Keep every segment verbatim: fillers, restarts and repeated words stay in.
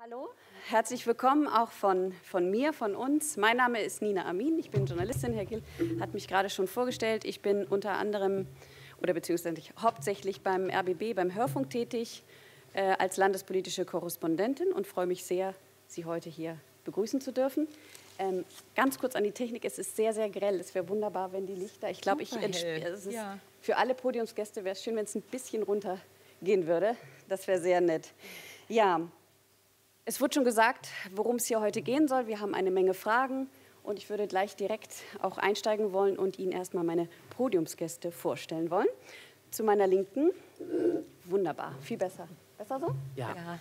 Hallo, herzlich willkommen auch von, von mir, von uns. Mein Name ist Nina Amin, ich bin Journalistin. Herr Gill hat mich gerade schon vorgestellt. Ich bin unter anderem oder beziehungsweise hauptsächlich beim R B B, beim Hörfunk tätig, äh, als landespolitische Korrespondentin und freue mich sehr, Sie heute hier begrüßen zu dürfen. Ähm, ganz kurz an die Technik, es ist sehr, sehr grell. Es wäre wunderbar, wenn die Lichter, ich glaube, ich es ist, ja. Für alle Podiumsgäste wäre es schön, wenn es ein bisschen runtergehen würde. Das wäre sehr nett. Ja. Es wurde schon gesagt, worum es hier heute gehen soll. Wir haben eine Menge Fragen und ich würde gleich direkt auch einsteigen wollen und Ihnen erstmal meine Podiumsgäste vorstellen wollen. Zu meiner Linken, wunderbar, viel besser. Besser so? Ja. ja.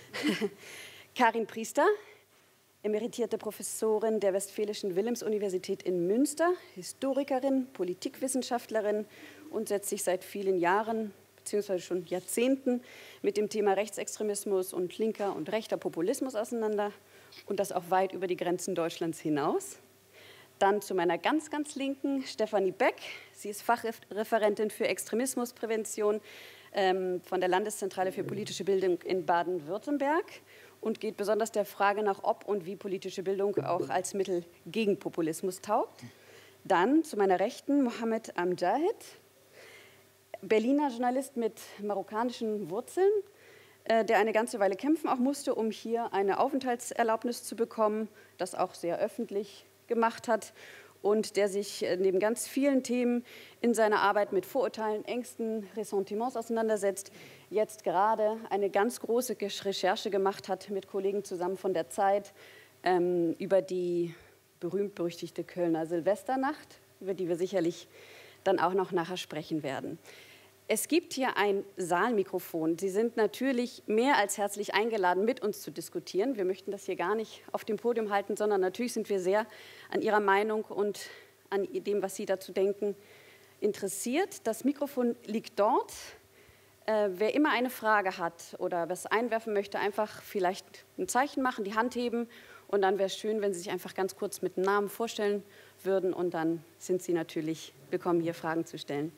Karin Priester, emeritierte Professorin der Westfälischen Wilhelms-Universität in Münster, Historikerin, Politikwissenschaftlerin und setzt sich seit vielen Jahren beziehungsweise schon Jahrzehnten mit dem Thema Rechtsextremismus und linker und rechter Populismus auseinander und das auch weit über die Grenzen Deutschlands hinaus. Dann zu meiner ganz, ganz Linken, Stefanie Beck. Sie ist Fachreferentin für Extremismusprävention ähm, von der Landeszentrale für politische Bildung in Baden-Württemberg und geht besonders der Frage nach, ob und wie politische Bildung auch als Mittel gegen Populismus taugt. Dann zu meiner Rechten Mohammed Amjahid, Berliner Journalist mit marokkanischen Wurzeln, äh, der eine ganze Weile kämpfen auch musste, um hier eine Aufenthaltserlaubnis zu bekommen, das auch sehr öffentlich gemacht hat und der sich äh, neben ganz vielen Themen in seiner Arbeit mit Vorurteilen, Ängsten, Ressentiments auseinandersetzt, jetzt gerade eine ganz große Recherche gemacht hat mit Kollegen zusammen von der Zeit ähm, über die berühmt-berüchtigte Kölner Silvesternacht, über die wir sicherlich dann auch noch nachher sprechen werden. Es gibt hier ein Saalmikrofon. Sie sind natürlich mehr als herzlich eingeladen, mit uns zu diskutieren. Wir möchten das hier gar nicht auf dem Podium halten, sondern natürlich sind wir sehr an Ihrer Meinung und an dem, was Sie dazu denken, interessiert. Das Mikrofon liegt dort. Äh, wer immer eine Frage hat oder was einwerfen möchte, einfach vielleicht ein Zeichen machen, die Hand heben. Und dann wäre es schön, wenn Sie sich einfach ganz kurz mit dem Namen vorstellen würden. Und dann sind Sie natürlich willkommen, hier Fragen zu stellen.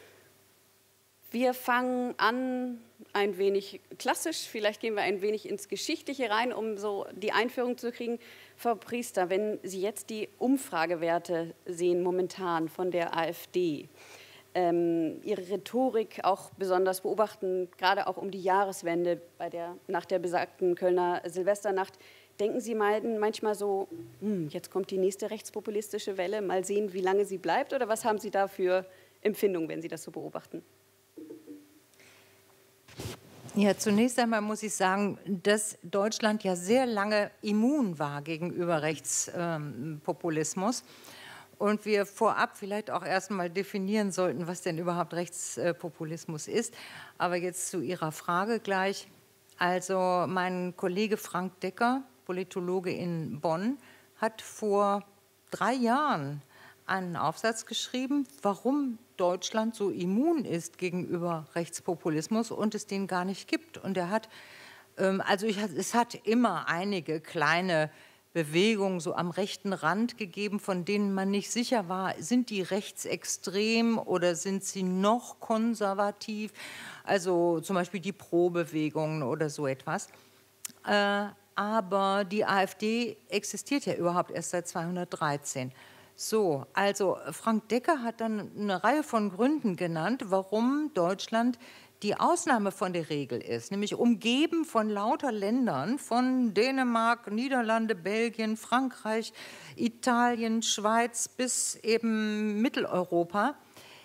Wir fangen an ein wenig klassisch, vielleicht gehen wir ein wenig ins Geschichtliche rein, um so die Einführung zu kriegen. Frau Priester, wenn Sie jetzt die Umfragewerte sehen momentan von der AfD, ähm, Ihre Rhetorik auch besonders beobachten, gerade auch um die Jahreswende bei der, nach der besagten Kölner Silvesternacht, denken Sie manchmal so, hm, jetzt kommt die nächste rechtspopulistische Welle, mal sehen, wie lange sie bleibt? Oder was haben Sie da für Empfindungen, wenn Sie das so beobachten? Ja, zunächst einmal muss ich sagen, dass Deutschland ja sehr lange immun war gegenüber Rechtspopulismus ähm, und wir vorab vielleicht auch erst mal definieren sollten, was denn überhaupt Rechtspopulismus ist. Aber jetzt zu Ihrer Frage gleich. Also mein Kollege Frank Decker, Politologe in Bonn, hat vor drei Jahren einen Aufsatz geschrieben, warum Deutschland so immun ist gegenüber Rechtspopulismus und es den gar nicht gibt. Und er hat, ähm, also ich, es hat immer einige kleine Bewegungen so am rechten Rand gegeben, von denen man nicht sicher war, sind die rechtsextrem oder sind sie noch konservativ? Also zum Beispiel die Pro-Bewegungen oder so etwas. Äh, aber die AfD existiert ja überhaupt erst seit zweihundertdreizehn. So, also Frank Decker hat dann eine Reihe von Gründen genannt, warum Deutschland die Ausnahme von der Regel ist, nämlich umgeben von lauter Ländern, von Dänemark, Niederlande, Belgien, Frankreich, Italien, Schweiz bis eben Mitteleuropa,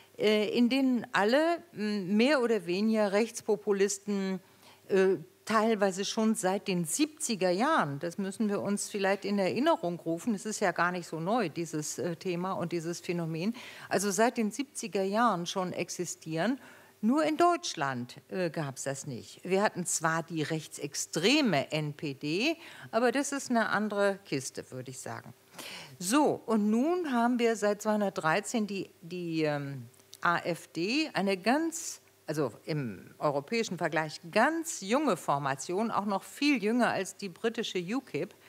in denen alle mehr oder weniger Rechtspopulisten teilweise schon seit den siebziger Jahren, das müssen wir uns vielleicht in Erinnerung rufen, es ist ja gar nicht so neu, dieses äh, Thema und dieses Phänomen, also seit den siebziger Jahren schon existieren, nur in Deutschland äh, gab es das nicht. Wir hatten zwar die rechtsextreme N P D, aber das ist eine andere Kiste, würde ich sagen. So, und nun haben wir seit zweihundertdreizehn die, die ähm, AfD, eine ganz also im europäischen Vergleich ganz junge Formation, auch noch viel jünger als die britische U K I P,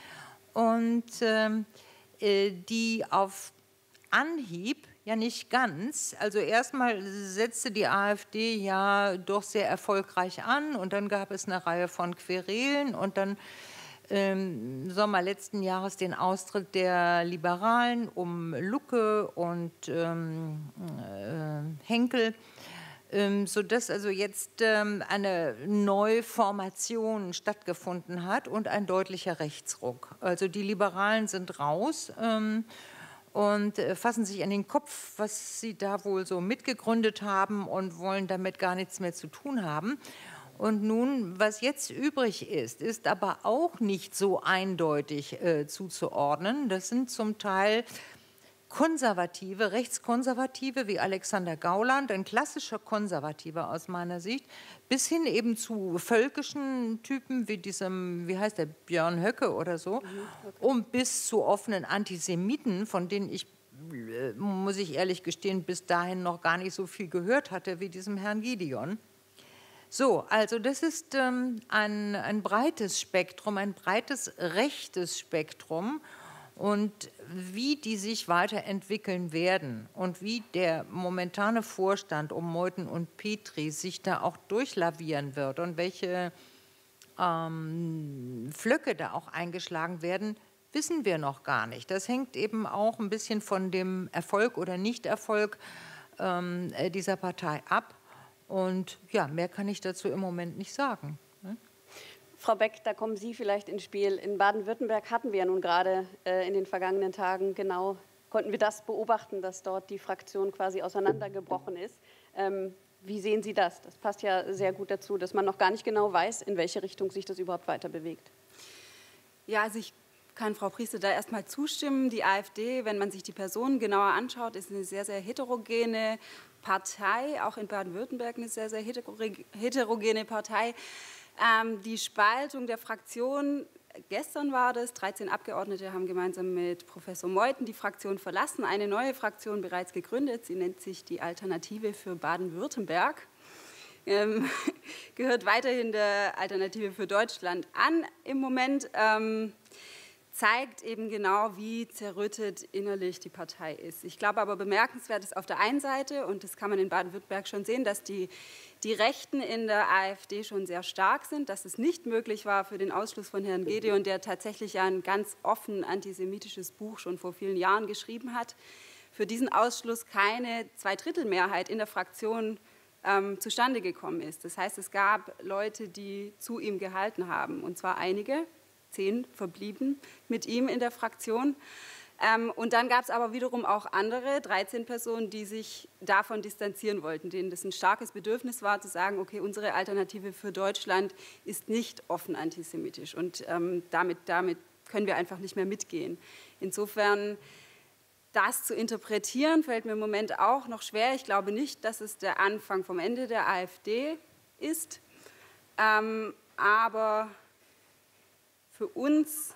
und ähm, äh, die auf Anhieb, ja nicht ganz, also erstmal setzte die AfD ja doch sehr erfolgreich an und dann gab es eine Reihe von Querelen und dann im Sommer letzten Jahres den Austritt der Liberalen um Lucke und ähm, äh, Henkel, ähm, sodass also jetzt ähm, eine Neuformation stattgefunden hat und ein deutlicher Rechtsruck. Also die Liberalen sind raus ähm, und äh, fassen sich an den Kopf, was sie da wohl so mitgegründet haben und wollen damit gar nichts mehr zu tun haben. Und nun, was jetzt übrig ist, ist aber auch nicht so eindeutig äh, zuzuordnen. Das sind zum Teil Konservative, Rechtskonservative wie Alexander Gauland, ein klassischer Konservativer aus meiner Sicht, bis hin eben zu völkischen Typen wie diesem, wie heißt der, Björn Höcke oder so, und bis zu offenen Antisemiten, von denen ich, äh, muss ich ehrlich gestehen, bis dahin noch gar nicht so viel gehört hatte wie diesem Herrn Gideon. So, also das ist ähm, ein, ein breites Spektrum, ein breites rechtes Spektrum, und wie die sich weiterentwickeln werden und wie der momentane Vorstand um Meuthen und Petri sich da auch durchlavieren wird und welche ähm, Pflöcke da auch eingeschlagen werden, wissen wir noch gar nicht. Das hängt eben auch ein bisschen von dem Erfolg oder Nichterfolg ähm, dieser Partei ab. Und ja, mehr kann ich dazu im Moment nicht sagen. Frau Beck, da kommen Sie vielleicht ins Spiel. In Baden-Württemberg hatten wir ja nun gerade äh, in den vergangenen Tagen genau, konnten wir das beobachten, dass dort die Fraktion quasi auseinandergebrochen ist. Ähm, wie sehen Sie das? Das passt ja sehr gut dazu, dass man noch gar nicht genau weiß, in welche Richtung sich das überhaupt weiter bewegt. Ja, also ich kann Frau Priester da erstmal zustimmen. Die AfD, wenn man sich die Personen genauer anschaut, ist eine sehr, sehr heterogene Partei, auch in Baden-Württemberg eine sehr, sehr heterogene Partei. Ähm, die Spaltung der Fraktion, gestern war das, dreizehn Abgeordnete haben gemeinsam mit Professor Meuthen die Fraktion verlassen, eine neue Fraktion bereits gegründet, sie nennt sich die Alternative für Baden-Württemberg, ähm, gehört weiterhin der Alternative für Deutschland an im Moment. Ähm, zeigt eben genau, wie zerrüttet innerlich die Partei ist. Ich glaube aber, bemerkenswert ist auf der einen Seite, und das kann man in Baden-Württemberg schon sehen, dass die, die Rechten in der AfD schon sehr stark sind, dass es nicht möglich war für den Ausschluss von Herrn Gideon, der tatsächlich ja ein ganz offen antisemitisches Buch schon vor vielen Jahren geschrieben hat, für diesen Ausschluss keine Zweidrittelmehrheit in der Fraktion ähm, zustande gekommen ist. Das heißt, es gab Leute, die zu ihm gehalten haben, und zwar einige, zehn verblieben mit ihm in der Fraktion. Ähm, und dann gab es aber wiederum auch andere, dreizehn Personen, die sich davon distanzieren wollten, denen das ein starkes Bedürfnis war, zu sagen, okay, unsere Alternative für Deutschland ist nicht offen antisemitisch, und ähm, damit, damit können wir einfach nicht mehr mitgehen. Insofern, das zu interpretieren, fällt mir im Moment auch noch schwer. Ich glaube nicht, dass es der Anfang vom Ende der AfD ist, ähm, aber für uns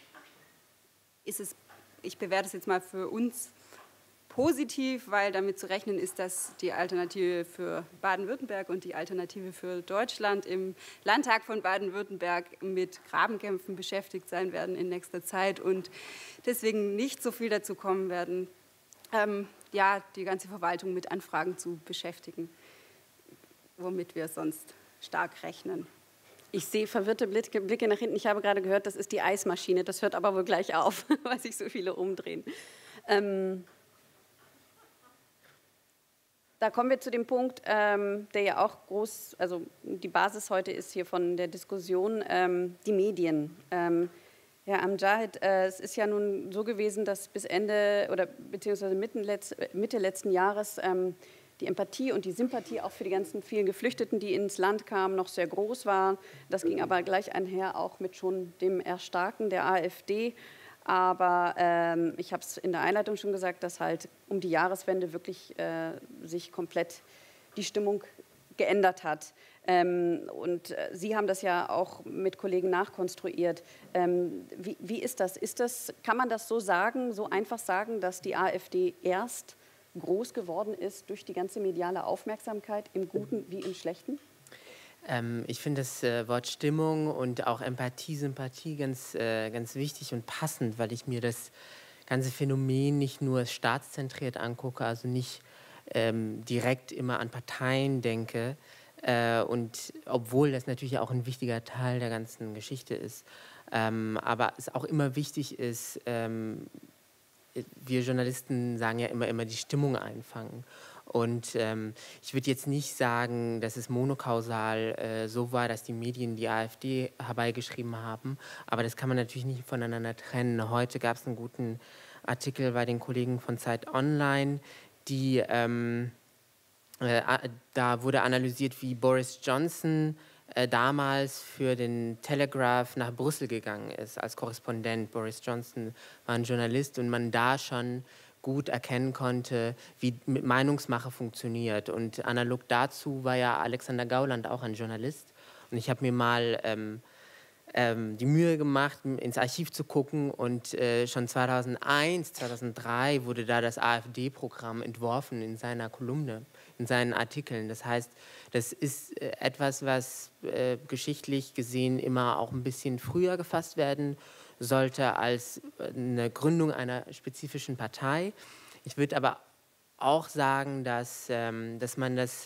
ist es, ich bewerte es jetzt mal für uns positiv, weil damit zu rechnen ist, dass die Alternative für Baden-Württemberg und die Alternative für Deutschland im Landtag von Baden-Württemberg mit Grabenkämpfen beschäftigt sein werden in nächster Zeit und deswegen nicht so viel dazu kommen werden, ähm, ja, die ganze Verwaltung mit Anfragen zu beschäftigen, womit wir sonst stark rechnen. Ich sehe verwirrte Blicke nach hinten. Ich habe gerade gehört, das ist die Eismaschine. Das hört aber wohl gleich auf, weil sich so viele umdrehen. Ähm, da kommen wir zu dem Punkt, ähm, der ja auch groß, also die Basis heute ist hier von der Diskussion, ähm, die Medien. Ähm, Herr Amjad, äh, es ist ja nun so gewesen, dass bis Ende oder beziehungsweise Mitte letzten Jahres ähm, die Empathie und die Sympathie auch für die ganzen vielen Geflüchteten, die ins Land kamen, noch sehr groß war. Das ging aber gleich einher auch mit schon dem Erstarken der AfD. Aber ähm, ich habe es in der Einleitung schon gesagt, dass halt um die Jahreswende wirklich äh, sich komplett die Stimmung geändert hat. Ähm, und äh, Sie haben das ja auch mit Kollegen nachkonstruiert. Ähm, wie, wie ist das? Ist das? Kann man das so sagen, so einfach sagen, dass die AfD erst groß geworden ist durch die ganze mediale Aufmerksamkeit, im Guten wie im Schlechten? Ähm, ich finde das äh, Wort Stimmung und auch Empathie, Sympathie ganz, äh, ganz wichtig und passend, weil ich mir das ganze Phänomen nicht nur staatszentriert angucke, also nicht ähm, direkt immer an Parteien denke, äh, und obwohl das natürlich auch ein wichtiger Teil der ganzen Geschichte ist. Ähm, aber es auch immer wichtig ist, ähm, wir Journalisten sagen ja immer, immer die Stimmung einfangen. Und ähm, ich würde jetzt nicht sagen, dass es monokausal äh, so war, dass die Medien die AfD herbeigeschrieben haben, aber das kann man natürlich nicht voneinander trennen. Heute gab es einen guten Artikel bei den Kollegen von Zeit Online, die, ähm, äh, da wurde analysiert, wie Boris Johnson äh, damals für den Telegraph nach Brüssel gegangen ist als Korrespondent. Boris Johnson war ein Journalist und man da schon gut erkennen konnte, wie Meinungsmache funktioniert. Und analog dazu war ja Alexander Gauland auch ein Journalist. Und ich habe mir mal ähm, ähm, die Mühe gemacht, ins Archiv zu gucken. Und äh, schon zweitausendeins, zweitausenddrei wurde da das AfD-Programm entworfen in seiner Kolumne, in seinen Artikeln. Das heißt, das ist äh, etwas, was äh, geschichtlich gesehen immer auch ein bisschen früher gefasst werden sollte als eine Gründung einer spezifischen Partei. Ich würde aber auch sagen, dass, ähm, dass man das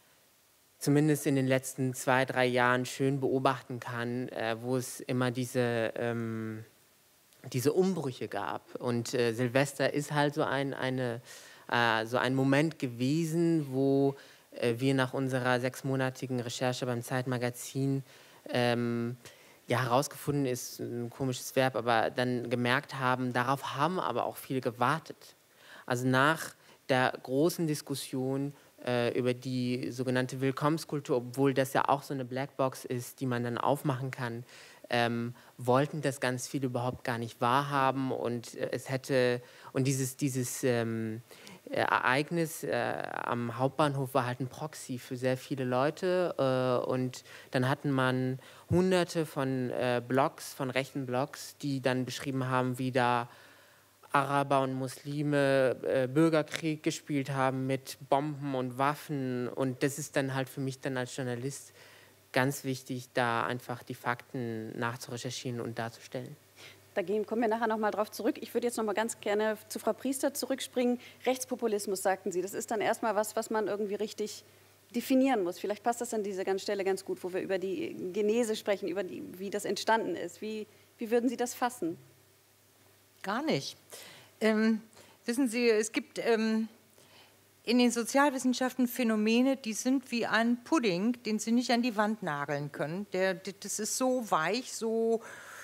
zumindest in den letzten zwei, drei Jahren schön beobachten kann, äh, wo es immer diese, ähm, diese Umbrüche gab. Und äh, Silvester ist halt so ein, eine, äh, so ein Moment gewesen, wo äh, wir nach unserer sechsmonatigen Recherche beim Zeitmagazin ähm, ja, herausgefunden ist ein komisches Verb, aber dann gemerkt haben, darauf haben aber auch viele gewartet. Also nach der großen Diskussion äh, über die sogenannte Willkommenskultur, obwohl das ja auch so eine Blackbox ist, die man dann aufmachen kann, ähm, wollten das ganz viele überhaupt gar nicht wahrhaben und äh, es hätte, und dieses, dieses ähm, Ereignis äh, am Hauptbahnhof war halt ein Proxy für sehr viele Leute äh, und dann hatten man hunderte von äh, Blogs, von rechten Blogs, die dann beschrieben haben, wie da Araber und Muslime äh, Bürgerkrieg gespielt haben mit Bomben und Waffen und das ist dann halt für mich dann als Journalist ganz wichtig, da einfach die Fakten nachzurecherchieren und darzustellen. Da kommen wir nachher noch mal drauf zurück. Ich würde jetzt noch mal ganz gerne zu Frau Priester zurückspringen. Rechtspopulismus, sagten Sie, das ist dann erstmal was, was man irgendwie richtig definieren muss. Vielleicht passt das an dieser ganz Stelle ganz gut, wo wir über die Genese sprechen, über die, wie das entstanden ist. Wie, wie würden Sie das fassen? Gar nicht. Ähm, wissen Sie, es gibt ähm, in den Sozialwissenschaften Phänomene, die sind wie ein Pudding, den Sie nicht an die Wand nageln können. Der, das ist so weich, so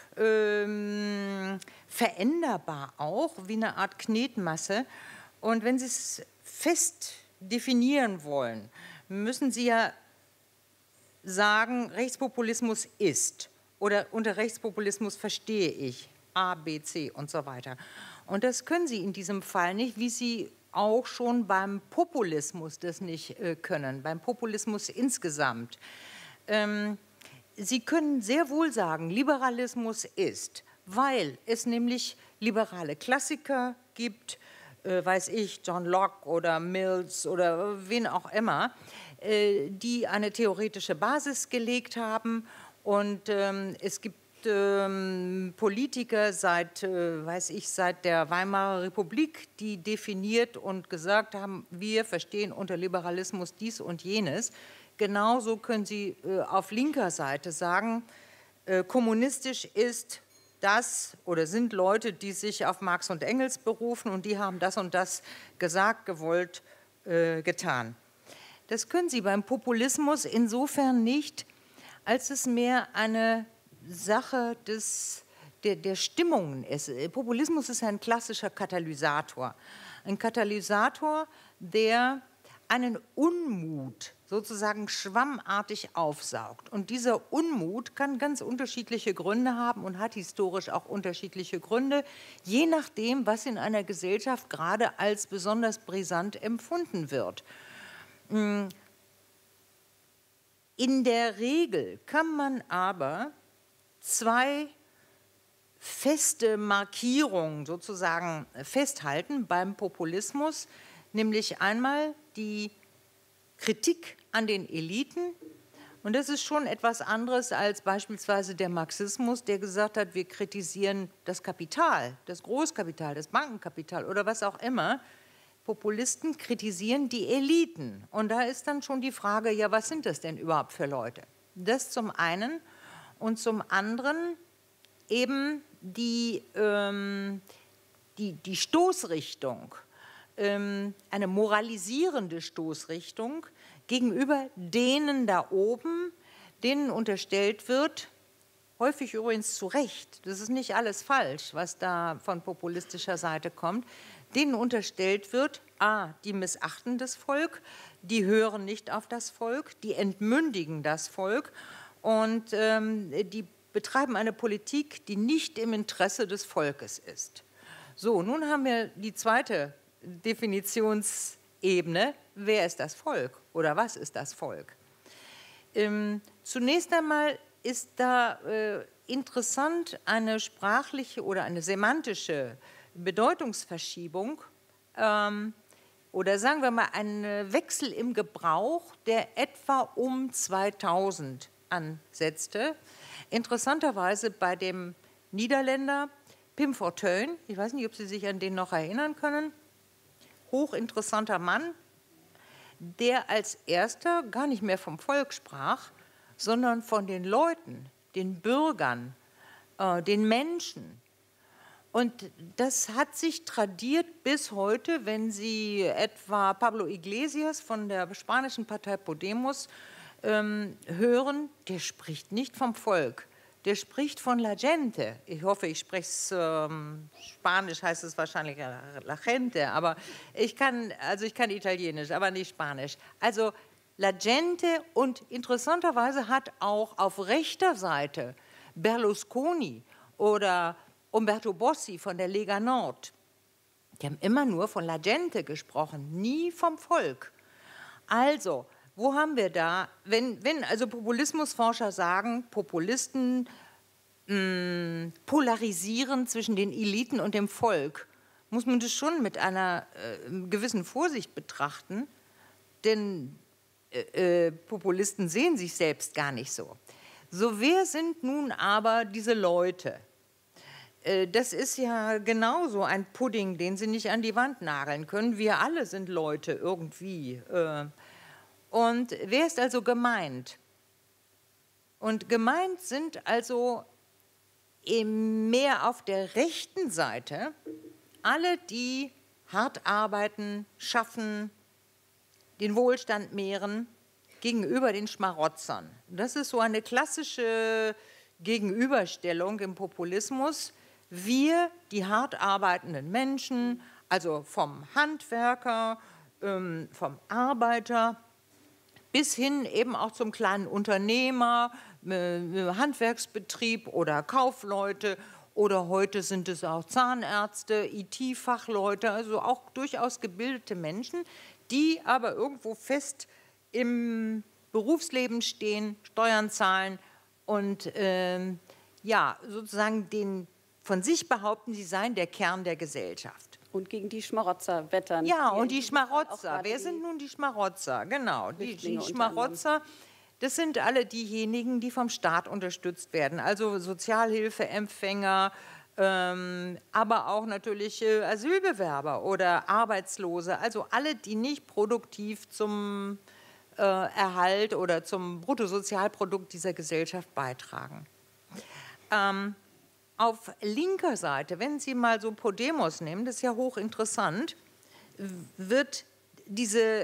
Ähm, veränderbar auch, wie eine Art Knetmasse. Und wenn Sie es fest definieren wollen, müssen Sie ja sagen, Rechtspopulismus ist oder unter Rechtspopulismus verstehe ich A, B, C und so weiter. Und das können Sie in diesem Fall nicht, wie Sie auch schon beim Populismus das nicht äh, können, beim Populismus insgesamt. Ähm, Sie können sehr wohl sagen, Liberalismus ist, weil es nämlich liberale Klassiker gibt, äh, weiß ich, John Locke oder Mills oder wen auch immer, äh, die eine theoretische Basis gelegt haben. Und ähm, es gibt ähm, Politiker seit, äh, weiß ich, seit der Weimarer Republik, die definiert und gesagt haben, wir verstehen unter Liberalismus dies und jenes. Genauso können Sie äh, auf linker Seite sagen, äh, kommunistisch ist das oder sind Leute, die sich auf Marx und Engels berufen und die haben das und das gesagt, gewollt, äh, getan. Das können Sie beim Populismus insofern nicht, als es mehr eine Sache des, der, der Stimmungen ist. Populismus ist ein klassischer Katalysator. Ein Katalysator, der einen Unmut sozusagen schwammartig aufsaugt. Und dieser Unmut kann ganz unterschiedliche Gründe haben und hat historisch auch unterschiedliche Gründe, je nachdem, was in einer Gesellschaft gerade als besonders brisant empfunden wird. In der Regel kann man aber zwei feste Markierungen sozusagen festhalten beim Populismus, nämlich einmal die Kritik an den Eliten. Und das ist schon etwas anderes als beispielsweise der Marxismus, der gesagt hat, wir kritisieren das Kapital, das Großkapital, das Bankenkapital oder was auch immer. Populisten kritisieren die Eliten. Und da ist dann schon die Frage, ja, was sind das denn überhaupt für Leute? Das zum einen. Und zum anderen eben die, ähm, die, die Stoßrichtung, ähm, eine moralisierende Stoßrichtung gegenüber denen da oben, denen unterstellt wird, häufig übrigens zu Recht, das ist nicht alles falsch, was da von populistischer Seite kommt, denen unterstellt wird, a, die missachten das Volk, die hören nicht auf das Volk, die entmündigen das Volk und ähm, die betreiben eine Politik, die nicht im Interesse des Volkes ist. So, nun haben wir die zweite Definitionsebene. Wer ist das Volk oder was ist das Volk? Ähm, zunächst einmal ist da äh, interessant eine sprachliche oder eine semantische Bedeutungsverschiebung ähm, oder sagen wir mal ein Wechsel im Gebrauch, der etwa um zweitausend ansetzte. Interessanterweise bei dem Niederländer Pim Fortuyn, ich weiß nicht, ob Sie sich an den noch erinnern können, hochinteressanter Mann, der als erster gar nicht mehr vom Volk sprach, sondern von den Leuten, den Bürgern, äh, den Menschen. Und das hat sich tradiert bis heute, wenn Sie etwa Pablo Iglesias von der spanischen Partei Podemos ähm, hören, der spricht nicht vom Volk, der spricht von la gente. Ich hoffe, ich spreche es, ähm, Spanisch heißt es wahrscheinlich la gente, aber ich kann, also ich kann Italienisch, aber nicht Spanisch. Also la gente, und interessanterweise hat auch auf rechter Seite Berlusconi oder Umberto Bossi von der Lega Nord, die haben immer nur von la gente gesprochen, nie vom Volk. Also, wo haben wir da, wenn, wenn also Populismusforscher sagen, Populisten mh, polarisieren zwischen den Eliten und dem Volk, muss man das schon mit einer äh, gewissen Vorsicht betrachten, denn äh, äh, Populisten sehen sich selbst gar nicht so. So, wer sind nun aber diese Leute? Äh, das ist ja genauso ein Pudding, den Sie nicht an die Wand nageln können. Wir alle sind Leute irgendwie. Äh, Und wer ist also gemeint? Und gemeint sind also mehr auf der rechten Seite alle, die hart arbeiten, schaffen, den Wohlstand mehren, gegenüber den Schmarotzern. Das ist so eine klassische Gegenüberstellung im Populismus. Wir, die hart arbeitenden Menschen, also vom Handwerker, vom Arbeiter, bis hin eben auch zum kleinen Unternehmer, äh, Handwerksbetrieb oder Kaufleute, oder heute sind es auch Zahnärzte, I T-Fachleute, also auch durchaus gebildete Menschen, die aber irgendwo fest im Berufsleben stehen, Steuern zahlen und äh, ja, sozusagen den, von sich behaupten, sie seien der Kern der Gesellschaft. Und gegen die Schmarotzer wettern. Ja, und die Schmarotzer. Wer sind nun die Schmarotzer? Genau, die, die Schmarotzer, das sind alle diejenigen, die vom Staat unterstützt werden. Also Sozialhilfeempfänger, ähm, aber auch natürlich äh, Asylbewerber oder Arbeitslose. Also alle, die nicht produktiv zum äh, Erhalt oder zum Bruttosozialprodukt dieser Gesellschaft beitragen. Ähm, Auf linker Seite, wenn Sie mal so Podemos nehmen, das ist ja hochinteressant, wird diese,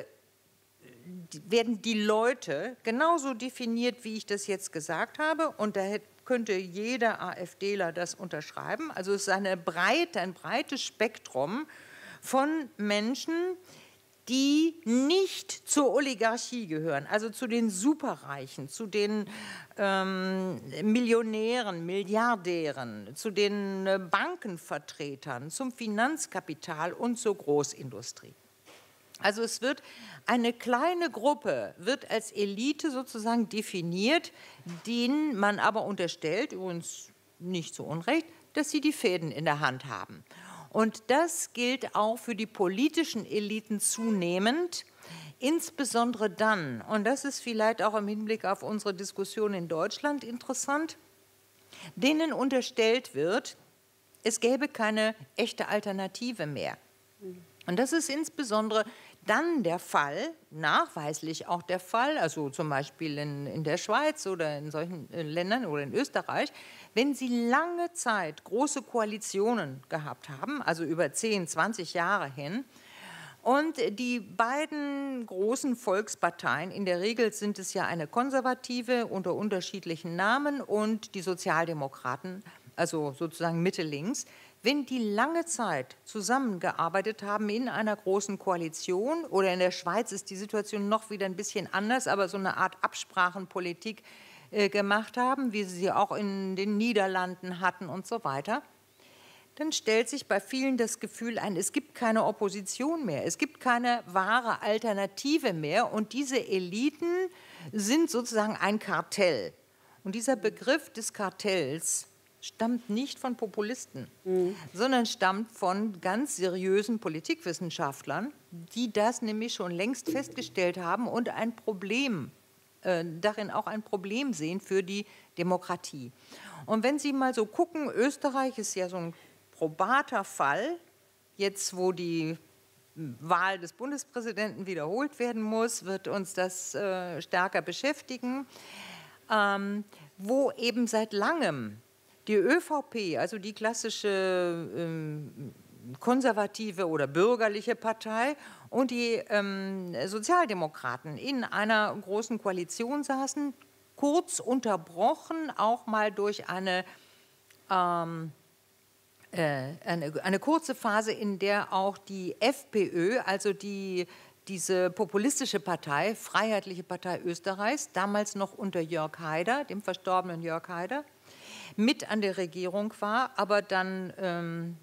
werden die Leute genauso definiert, wie ich das jetzt gesagt habe, und da könnte jeder AfDler das unterschreiben. Also es ist eine breite, ein breites Spektrum von Menschen, die nicht zur Oligarchie gehören, also zu den Superreichen, zu den ähm, Millionären, Milliardären, zu den äh, Bankenvertretern, zum Finanzkapital und zur Großindustrie. Also es wird eine kleine Gruppe, wird als Elite sozusagen definiert, denen man aber unterstellt, übrigens nicht zu Unrecht, dass sie die Fäden in der Hand haben. Und das gilt auch für die politischen Eliten zunehmend, insbesondere dann, und das ist vielleicht auch im Hinblick auf unsere Diskussion in Deutschland interessant, denen unterstellt wird, es gäbe keine echte Alternative mehr. Und das ist insbesondere dann der Fall, nachweislich auch der Fall, also zum Beispiel in, in der Schweiz oder in solchen Ländern oder in Österreich, wenn Sie lange Zeit große Koalitionen gehabt haben, also über zehn, zwanzig Jahre hin, und die beiden großen Volksparteien, in der Regel sind es ja eine konservative unter unterschiedlichen Namen und die Sozialdemokraten, also sozusagen Mitte-links, wenn die lange Zeit zusammengearbeitet haben in einer großen Koalition, oder in der Schweiz ist die Situation noch wieder ein bisschen anders, aber so eine Art Absprachenpolitik äh, gemacht haben, wie sie sie auch in den Niederlanden hatten und so weiter, dann stellt sich bei vielen das Gefühl ein, es gibt keine Opposition mehr, es gibt keine wahre Alternative mehr und diese Eliten sind sozusagen ein Kartell. Und dieser Begriff des Kartells stammt nicht von Populisten, mhm. sondern stammt von ganz seriösen Politikwissenschaftlern, die das nämlich schon längst festgestellt haben und ein Problem, äh, darin auch ein Problem sehen für die Demokratie. Und wenn Sie mal so gucken, Österreich ist ja so ein probater Fall, jetzt wo die Wahl des Bundespräsidenten wiederholt werden muss, wird uns das äh, stärker beschäftigen, ähm, wo eben seit langem die ÖVP, also die klassische ähm, konservative oder bürgerliche Partei, und die ähm, Sozialdemokraten in einer großen Koalition saßen, kurz unterbrochen auch mal durch eine ähm, Eine, eine kurze Phase, in der auch die FPÖ, also die, diese populistische Partei, Freiheitliche Partei Österreichs, damals noch unter Jörg Haider, dem verstorbenen Jörg Haider, mit an der Regierung war, aber dann ähm,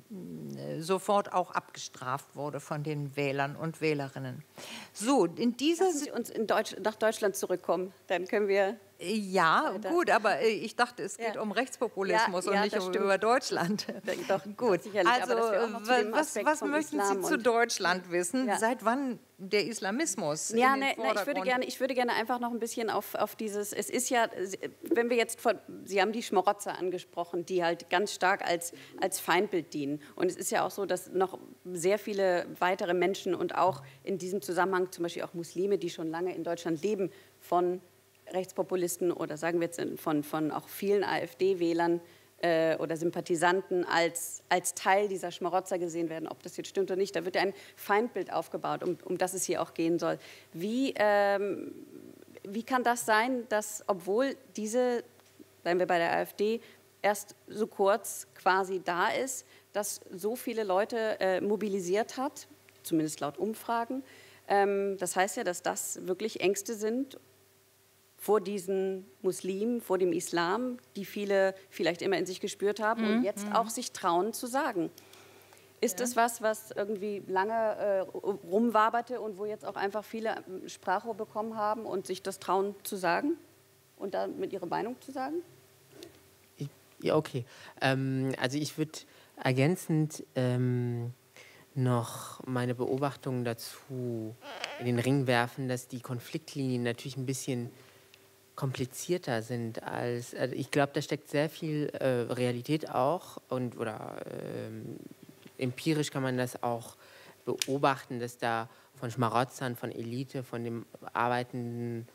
sofort auch abgestraft wurde von den Wählern und Wählerinnen. So, in dieser Lassen Sie uns in Deutsch, nach Deutschland zurückkommen, dann können wir... Ja, weiter. Gut, aber ich dachte, es geht ja. um Rechtspopulismus ja, ja, und nicht um über Deutschland. Doch, gut, also was, was möchten Islam Sie zu Deutschland wissen? Ja. Seit wann der Islamismus ja, in den ne, Vordergrund? Ne, ich, würde gerne, ich würde gerne einfach noch ein bisschen auf, auf dieses, es ist ja, wenn wir jetzt, von, Sie haben die Schmarotzer angesprochen, die halt ganz stark als, als Feindbild dienen. Und es ist ja auch so, dass noch sehr viele weitere Menschen und auch in diesem Zusammenhang zum Beispiel auch Muslime, die schon lange in Deutschland leben, von Rechtspopulisten oder sagen wir jetzt von, von auch vielen AfD-Wählern äh, oder Sympathisanten als, als Teil dieser Schmarotzer gesehen werden, ob das jetzt stimmt oder nicht. Da wird ja ein Feindbild aufgebaut, um, um das es hier auch gehen soll. Wie, ähm, wie kann das sein, dass obwohl diese, bleiben wir bei der AfD, erst so kurz quasi da ist, dass so viele Leute äh, mobilisiert hat, zumindest laut Umfragen. Ähm, das heißt ja, dass das wirklich Ängste sind vor diesen Muslimen, vor dem Islam, die viele vielleicht immer in sich gespürt haben mhm. und jetzt auch sich trauen zu sagen. Ist ja. das was, was irgendwie lange äh, rumwaberte und wo jetzt auch einfach viele Sprachrohr bekommen haben und sich das trauen zu sagen und dann mit ihrer Meinung zu sagen? Ich, ja, okay. Ähm, also ich würde ergänzend ähm, noch meine Beobachtungen dazu in den Ring werfen, dass die Konfliktlinien natürlich ein bisschen komplizierter sind als, also ich glaube, da steckt sehr viel äh, Realität auch und oder ähm, empirisch kann man das auch beobachten, dass da von Schmarotzern, von Elite, von dem arbeitenden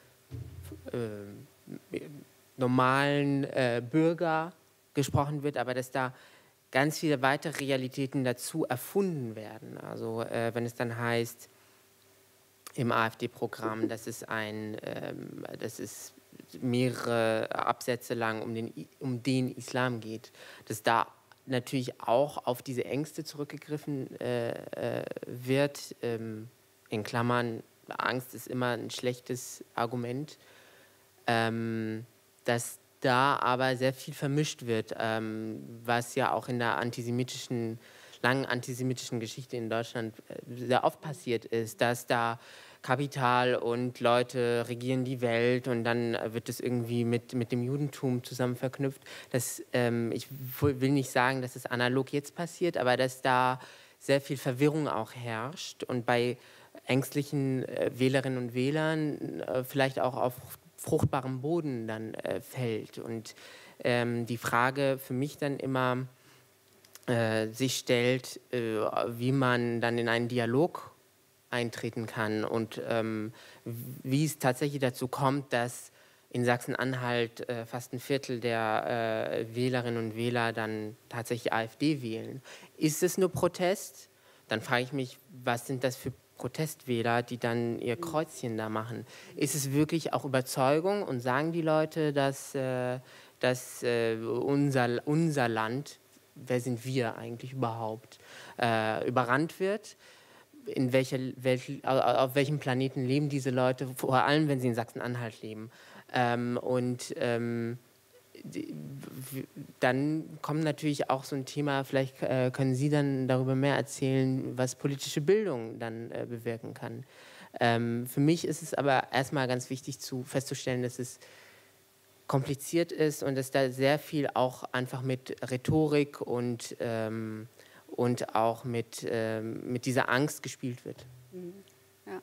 äh, normalen äh, Bürger gesprochen wird, aber dass da ganz viele weitere Realitäten dazu erfunden werden. Also äh, wenn es dann heißt im AfD-Programm, dass es ein, ähm, dass es mehrere Absätze lang um den, um den Islam geht, dass da natürlich auch auf diese Ängste zurückgegriffen äh, äh, wird. Ähm, in Klammern, Angst ist immer ein schlechtes Argument, ähm, dass da aber sehr viel vermischt wird, ähm, was ja auch in der antisemitischen, langen antisemitischen Geschichte in Deutschland äh, sehr oft passiert ist, dass da Kapital und Leute regieren die Welt und dann wird es irgendwie mit, mit dem Judentum zusammen verknüpft. Das, ähm, ich will nicht sagen, dass es analog jetzt passiert, aber dass da sehr viel Verwirrung auch herrscht und bei ängstlichen äh, Wählerinnen und Wählern äh, vielleicht auch auf fruchtbarem Boden dann äh, fällt. Und ähm, die Frage für mich dann immer äh, sich stellt, äh, wie man dann in einen Dialog eintreten kann und ähm, wie es tatsächlich dazu kommt, dass in Sachsen-Anhalt äh, fast ein Viertel der äh, Wählerinnen und Wähler dann tatsächlich AfD wählen. Ist es nur Protest? Dann frage ich mich, was sind das für Protestwähler, die dann ihr Kreuzchen da machen? Ist es wirklich auch Überzeugung und sagen die Leute, dass, äh, dass äh, unser, unser Land, wer sind wir eigentlich überhaupt, äh, überrannt wird? In welcher Welt, auf welchem Planeten leben diese Leute, vor allem wenn sie in Sachsen-Anhalt leben? Ähm, und ähm, die, dann kommt natürlich auch so ein Thema, vielleicht äh, können Sie dann darüber mehr erzählen, was politische Bildung dann äh, bewirken kann. Ähm, für mich ist es aber erstmal ganz wichtig zu, festzustellen, dass es kompliziert ist und dass da sehr viel auch einfach mit Rhetorik und, ähm, und auch mit, ähm, mit dieser Angst gespielt wird. Ja,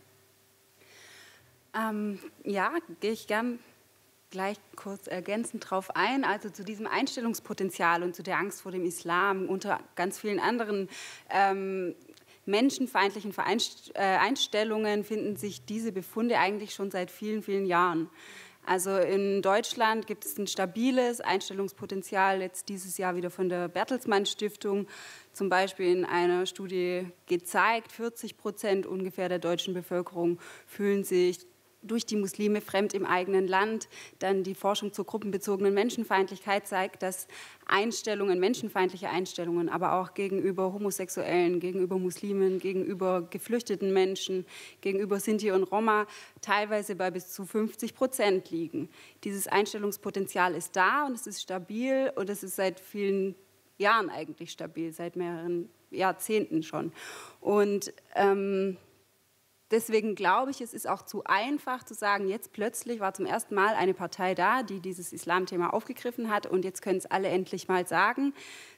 ähm, ja gehe ich gern gleich kurz ergänzend darauf ein, also zu diesem Einstellungspotenzial und zu der Angst vor dem Islam unter ganz vielen anderen ähm, menschenfeindlichen Einstellungen finden sich diese Befunde eigentlich schon seit vielen, vielen Jahren. Also in Deutschland gibt es ein stabiles Einstellungspotenzial, jetzt dieses Jahr wieder von der Bertelsmann Stiftung, zum Beispiel in einer Studie gezeigt, vierzig Prozent ungefähr der deutschen Bevölkerung fühlen sich durch die Muslime fremd im eigenen Land. Dann die Forschung zur gruppenbezogenen Menschenfeindlichkeit zeigt, dass Einstellungen, menschenfeindliche Einstellungen, aber auch gegenüber Homosexuellen, gegenüber Muslimen, gegenüber geflüchteten Menschen, gegenüber Sinti und Roma teilweise bei bis zu fünfzig Prozent liegen. Dieses Einstellungspotenzial ist da und es ist stabil und es ist seit vielen Jahren eigentlich stabil, seit mehreren Jahrzehnten schon. Und ähm, deswegen glaube ich, es ist auch zu einfach zu sagen, jetzt plötzlich war zum ersten Mal eine Partei da, die dieses Islamthema aufgegriffen hat und jetzt können es alle endlich mal sagen.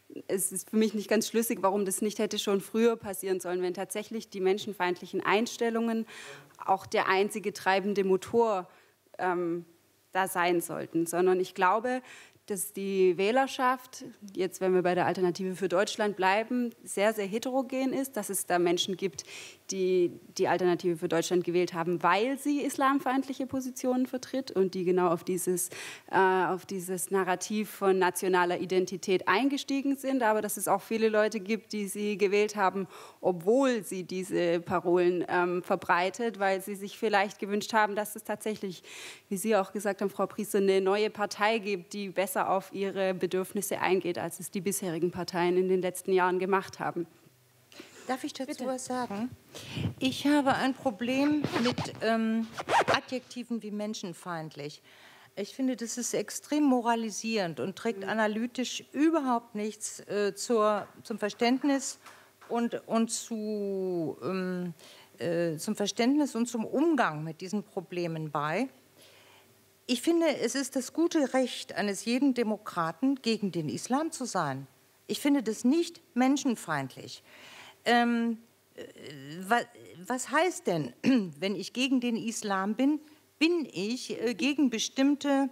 Es ist für mich nicht ganz schlüssig, warum das nicht hätte schon früher passieren sollen, wenn tatsächlich die menschenfeindlichen Einstellungen auch der einzige treibende Motor ähm, da sein sollten. Sondern ich glaube, dass die Wählerschaft, jetzt wenn wir bei der Alternative für Deutschland bleiben, sehr, sehr heterogen ist, dass es da Menschen gibt, die die Alternative für Deutschland gewählt haben, weil sie islamfeindliche Positionen vertritt und die genau auf dieses, äh, auf dieses Narrativ von nationaler Identität eingestiegen sind, aber dass es auch viele Leute gibt, die sie gewählt haben, obwohl sie diese Parolen ähm, verbreitet, weil sie sich vielleicht gewünscht haben, dass es tatsächlich, wie Sie auch gesagt haben, Frau Priester, eine neue Partei gibt, die besser auf ihre Bedürfnisse eingeht, als es die bisherigen Parteien in den letzten Jahren gemacht haben. Darf ich dazu Bitte. was sagen? Ich habe ein Problem mit ähm, Adjektiven wie menschenfeindlich. Ich finde, das ist extrem moralisierend und trägt analytisch überhaupt nichts äh, zur, zum Verständnis und, und zu, ähm, äh, zum Verständnis und zum Umgang mit diesen Problemen bei. Ich finde, es ist das gute Recht eines jeden Demokraten, gegen den Islam zu sein. Ich finde das nicht menschenfeindlich. Ähm, was, was heißt denn, wenn ich gegen den Islam bin, bin ich äh, gegen bestimmte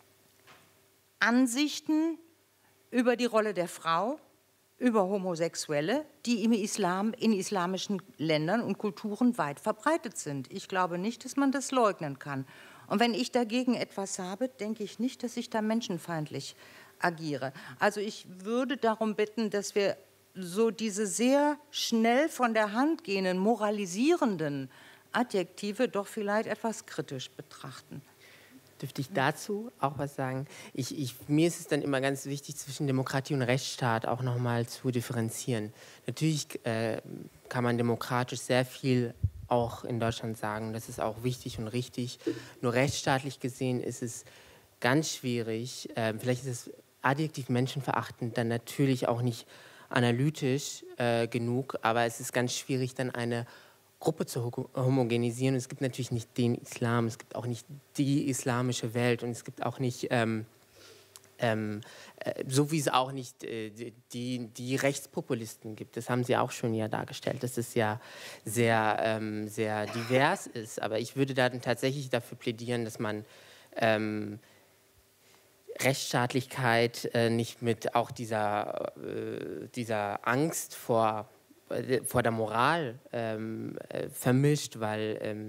Ansichten über die Rolle der Frau, über Homosexuelle, die im Islam, in islamischen Ländern und Kulturen weit verbreitet sind. Ich glaube nicht, dass man das leugnen kann. Und wenn ich dagegen etwas habe, denke ich nicht, dass ich da menschenfeindlich agiere. Also ich würde darum bitten, dass wir so diese sehr schnell von der Hand gehenden, moralisierenden Adjektive doch vielleicht etwas kritisch betrachten. Dürfte ich dazu auch was sagen? Ich, ich, mir ist es dann immer ganz wichtig, zwischen Demokratie und Rechtsstaat auch noch mal zu differenzieren. Natürlich äh, kann man demokratisch sehr viel auch in Deutschland sagen, das ist auch wichtig und richtig. Nur rechtsstaatlich gesehen ist es ganz schwierig, äh, vielleicht ist es adjektiv menschenverachtend, dann natürlich auch nicht analytisch äh, genug, aber es ist ganz schwierig, dann eine Gruppe zu homogenisieren. Es gibt natürlich nicht den Islam, es gibt auch nicht die islamische Welt und es gibt auch nicht, ähm, ähm, äh, so wie es auch nicht äh, die, die Rechtspopulisten gibt. Das haben Sie auch schon ja dargestellt, dass es ja sehr, ähm, sehr divers ist. Aber ich würde dann tatsächlich dafür plädieren, dass man ähm, Rechtsstaatlichkeit äh, nicht mit auch dieser, äh, dieser Angst vor, äh, vor der Moral ähm, äh, vermischt, weil ähm,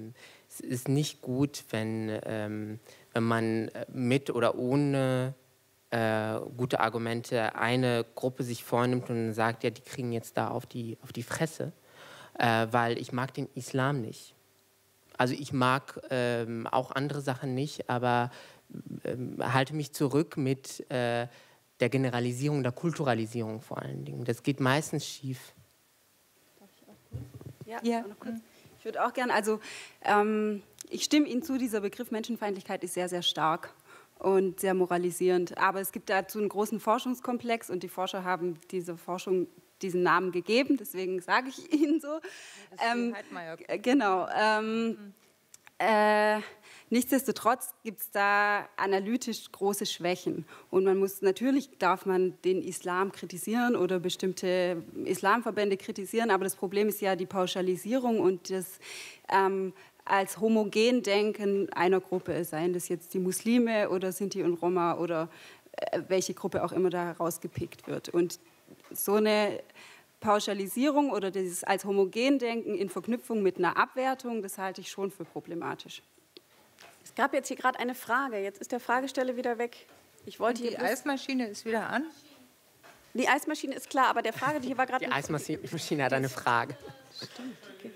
es ist nicht gut, wenn, ähm, wenn man mit oder ohne äh, gute Argumente eine Gruppe sich vornimmt und sagt, ja, die kriegen jetzt da auf die, auf die Fresse, äh, weil ich mag den Islam nicht. Also ich mag ähm, auch andere Sachen nicht, aber ähm, halte mich zurück mit äh, der Generalisierung, der Kulturalisierung vor allen Dingen. Das geht meistens schief. Darf ich auch kurz? Ja, Ja. noch kurz. Ich würde auch gerne, also ähm, ich stimme Ihnen zu, dieser Begriff Menschenfeindlichkeit ist sehr, sehr stark und sehr moralisierend. Aber es gibt dazu einen großen Forschungskomplex und die Forscher haben diese Forschung diesen Namen gegeben, deswegen sage ich Ihnen so. Ähm, genau. Ähm, mhm. äh, nichtsdestotrotz gibt es da analytisch große Schwächen. Und man muss, natürlich darf man den Islam kritisieren oder bestimmte Islamverbände kritisieren, aber das Problem ist ja die Pauschalisierung und das ähm, als homogen Denken einer Gruppe, seien das jetzt die Muslime oder Sinti und Roma oder äh, welche Gruppe auch immer da herausgepickt wird. Und so eine Pauschalisierung oder dieses als homogen Denken in Verknüpfung mit einer Abwertung, das halte ich schon für problematisch. Es gab jetzt hier gerade eine Frage. Jetzt ist der Fragesteller wieder weg. Ich wollte die hier Eismaschine ist wieder an. Die Eismaschine ist klar, aber der Frage, die hier war gerade... Die Eismaschine hat eine Frage. Stimmt, okay.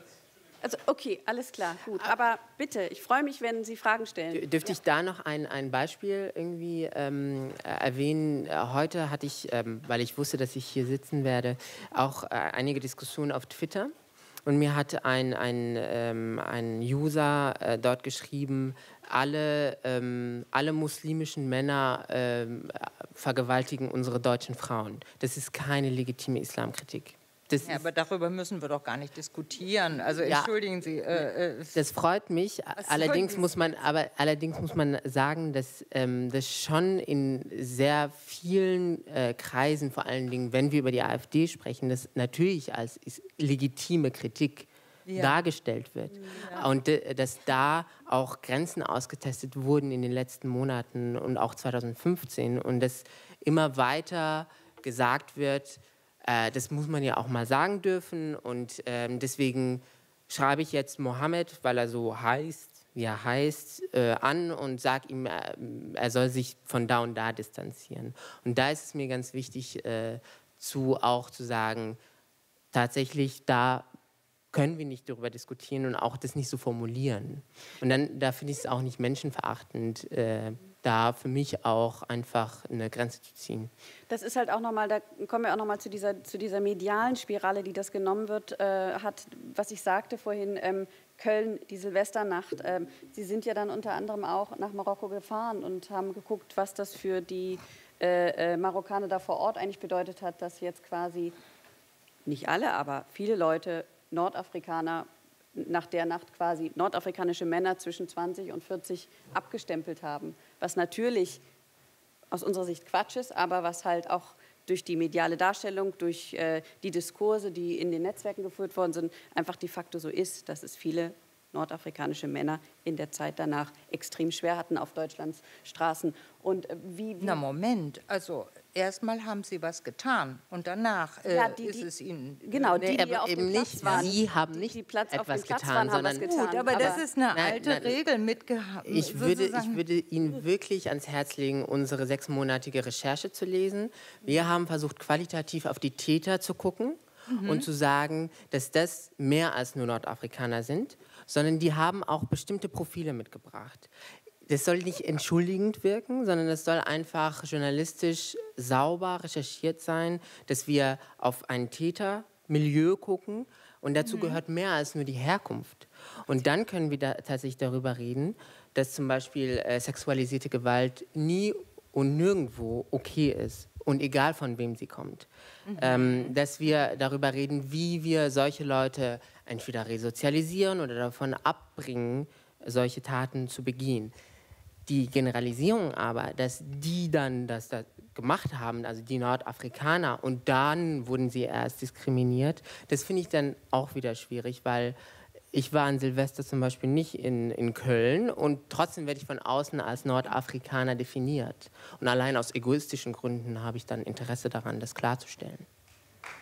Also okay, alles klar, gut. Aber bitte, ich freue mich, wenn Sie Fragen stellen. Dürfte ich da noch ein, ein Beispiel irgendwie ähm, erwähnen? Heute hatte ich, ähm, weil ich wusste, dass ich hier sitzen werde, auch äh, einige Diskussionen auf Twitter. Und mir hat ein, ein, ähm, ein User äh, dort geschrieben, alle, ähm, alle muslimischen Männer ähm, vergewaltigen unsere deutschen Frauen. Das ist keine legitime Islamkritik. Das ja, aber darüber müssen wir doch gar nicht diskutieren. Also entschuldigen ja, Sie. Äh, äh, das freut mich. Allerdings muss man, aber allerdings muss man sagen, dass ähm, das schon in sehr vielen äh, Kreisen, vor allen Dingen, wenn wir über die AfD sprechen, das natürlich als legitime Kritik ja. dargestellt wird. Ja. Und äh, dass da auch Grenzen ausgetestet wurden in den letzten Monaten und auch zweitausendfünfzehn und dass immer weiter gesagt wird, das muss man ja auch mal sagen dürfen und ähm, deswegen schreibe ich jetzt Mohammed, weil er so heißt, wie er heißt, äh, an und sage ihm, äh, er soll sich von da und da distanzieren. Und da ist es mir ganz wichtig, äh, zu, auch zu sagen, tatsächlich, da können wir nicht darüber diskutieren und auch das nicht so formulieren. Und dann, da finde ich es auch nicht menschenverachtend, äh, da für mich auch einfach eine Grenze zu ziehen. Das ist halt auch nochmal, da kommen wir auch nochmal zu dieser, zu dieser medialen Spirale, die das genommen wird, äh, hat, was ich sagte vorhin, ähm, Köln, die Silvesternacht. Ähm, Sie sind ja dann unter anderem auch nach Marokko gefahren und haben geguckt, was das für die äh, äh, Marokkaner da vor Ort eigentlich bedeutet hat, dass jetzt quasi, nicht alle, aber viele Leute, Nordafrikaner, nach der Nacht quasi nordafrikanische Männer zwischen zwanzig und vierzig abgestempelt haben. Was natürlich aus unserer Sicht Quatsch ist, aber was halt auch durch die mediale Darstellung, durch äh, die Diskurse, die in den Netzwerken geführt worden sind, einfach de facto so ist, dass es viele nordafrikanische Männer in der Zeit danach extrem schwer hatten auf Deutschlands Straßen. Und äh, wie, wie Na Moment, also erstmal haben Sie was getan und danach äh, ja, die, ist die, es Ihnen... Genau, die, die aber auf eben dem Platz nicht, waren. Sie haben nicht die Platz etwas auf dem Platz getan, waren, haben sondern... was getan. Gut, aber, aber das ist eine nein, alte nein, Regel mitgehabt. Ich würde, ich würde Ihnen wirklich ans Herz legen, unsere sechsmonatige Recherche zu lesen. Wir haben versucht, qualitativ auf die Täter zu gucken mhm. und zu sagen, dass das mehr als nur Nordafrikaner sind, sondern die haben auch bestimmte Profile mitgebracht. Das soll nicht entschuldigend wirken, sondern das soll einfach journalistisch sauber recherchiert sein, dass wir auf ein Tätermilieu gucken und dazu mhm. gehört mehr als nur die Herkunft. Und dann können wir da tatsächlich darüber reden, dass zum Beispiel äh, sexualisierte Gewalt nie und nirgendwo okay ist und egal von wem sie kommt. Mhm. Ähm, dass wir darüber reden, wie wir solche Leute entweder resozialisieren oder davon abbringen, solche Taten zu begehen. Die Generalisierung aber, dass die dann das da gemacht haben, also die Nordafrikaner, und dann wurden sie erst diskriminiert, das finde ich dann auch wieder schwierig, weil ich war an Silvester zum Beispiel nicht in, in Köln und trotzdem werde ich von außen als Nordafrikaner definiert. Und allein aus egoistischen Gründen habe ich dann Interesse daran, das klarzustellen.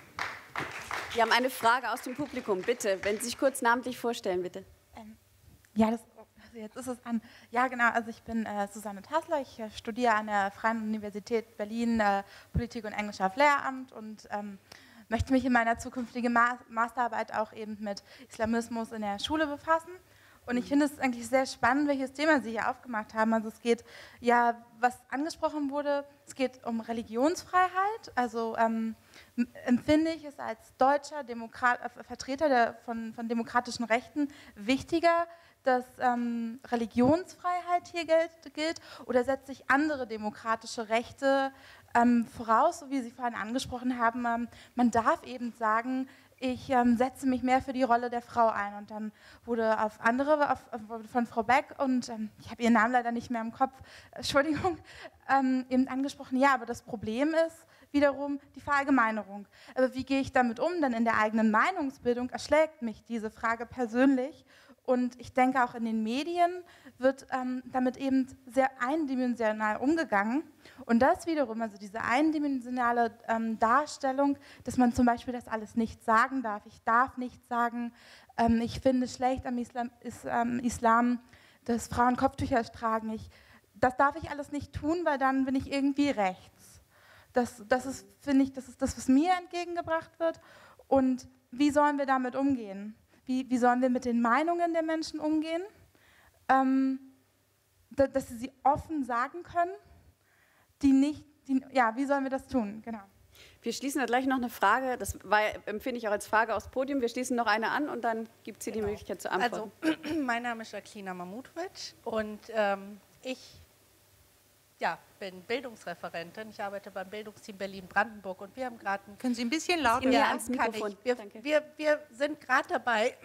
Wir haben eine Frage aus dem Publikum, bitte, wenn Sie sich kurz namentlich vorstellen, bitte. Ähm, Ja, das, also jetzt ist es an. Ja, genau. Also ich bin äh, Susanne Tassler. Ich äh, studiere an der Freien Universität Berlin äh, Politik und Englisch auf Lehramt und ähm, möchte mich in meiner zukünftigen Ma Masterarbeit auch eben mit Islamismus in der Schule befassen. Und ich finde es eigentlich sehr spannend, welches Thema Sie hier aufgemacht haben. Also es geht, ja, was angesprochen wurde, es geht um Religionsfreiheit. Also ähm, empfinde ich es als deutscher Demokrat, äh, Vertreter der, von, von demokratischen Rechten wichtiger, dass ähm, Religionsfreiheit hier gilt, gilt oder setze ich andere demokratische Rechte ähm, voraus, so wie Sie vorhin angesprochen haben. Ähm, man darf eben sagen, ich ähm, setze mich mehr für die Rolle der Frau ein. Und dann wurde auf andere, auf, auf, von Frau Beck, und ähm, ich habe ihren Namen leider nicht mehr im Kopf, Entschuldigung, ähm, eben angesprochen, ja, aber das Problem ist wiederum die Verallgemeinerung. Aber wie gehe ich damit um? Denn in der eigenen Meinungsbildung erschlägt mich diese Frage persönlich. Und ich denke, auch in den Medien wird ähm, damit eben sehr eindimensional umgegangen. Und das wiederum, also diese eindimensionale ähm, Darstellung, dass man zum Beispiel das alles nicht sagen darf. Ich darf nicht sagen, ähm, ich finde es schlecht am Islam, ist, ähm, Islam, dass Frauen Kopftücher tragen. Ich, das darf ich alles nicht tun, weil dann bin ich irgendwie rechts. Das, das ist, finde ich, das ist das, was mir entgegengebracht wird. Und wie sollen wir damit umgehen? Wie, wie sollen wir mit den Meinungen der Menschen umgehen, ähm, da, dass sie sie offen sagen können, die nicht, die, ja, wie sollen wir das tun? Genau. Wir schließen da gleich noch eine Frage, das war, empfinde ich auch als Frage aufs Podium, wir schließen noch eine an und dann gibt es hier genau die Möglichkeit zu antworten. Also, mein Name ist Jacqueline Mamutovic und ähm, ich ja, bin Bildungsreferentin. Ich arbeite beim Bildungsteam Berlin-Brandenburg und wir haben gerade... Können Sie ein bisschen lauter ja, ans Mikrofon? Wir, wir, wir sind gerade dabei,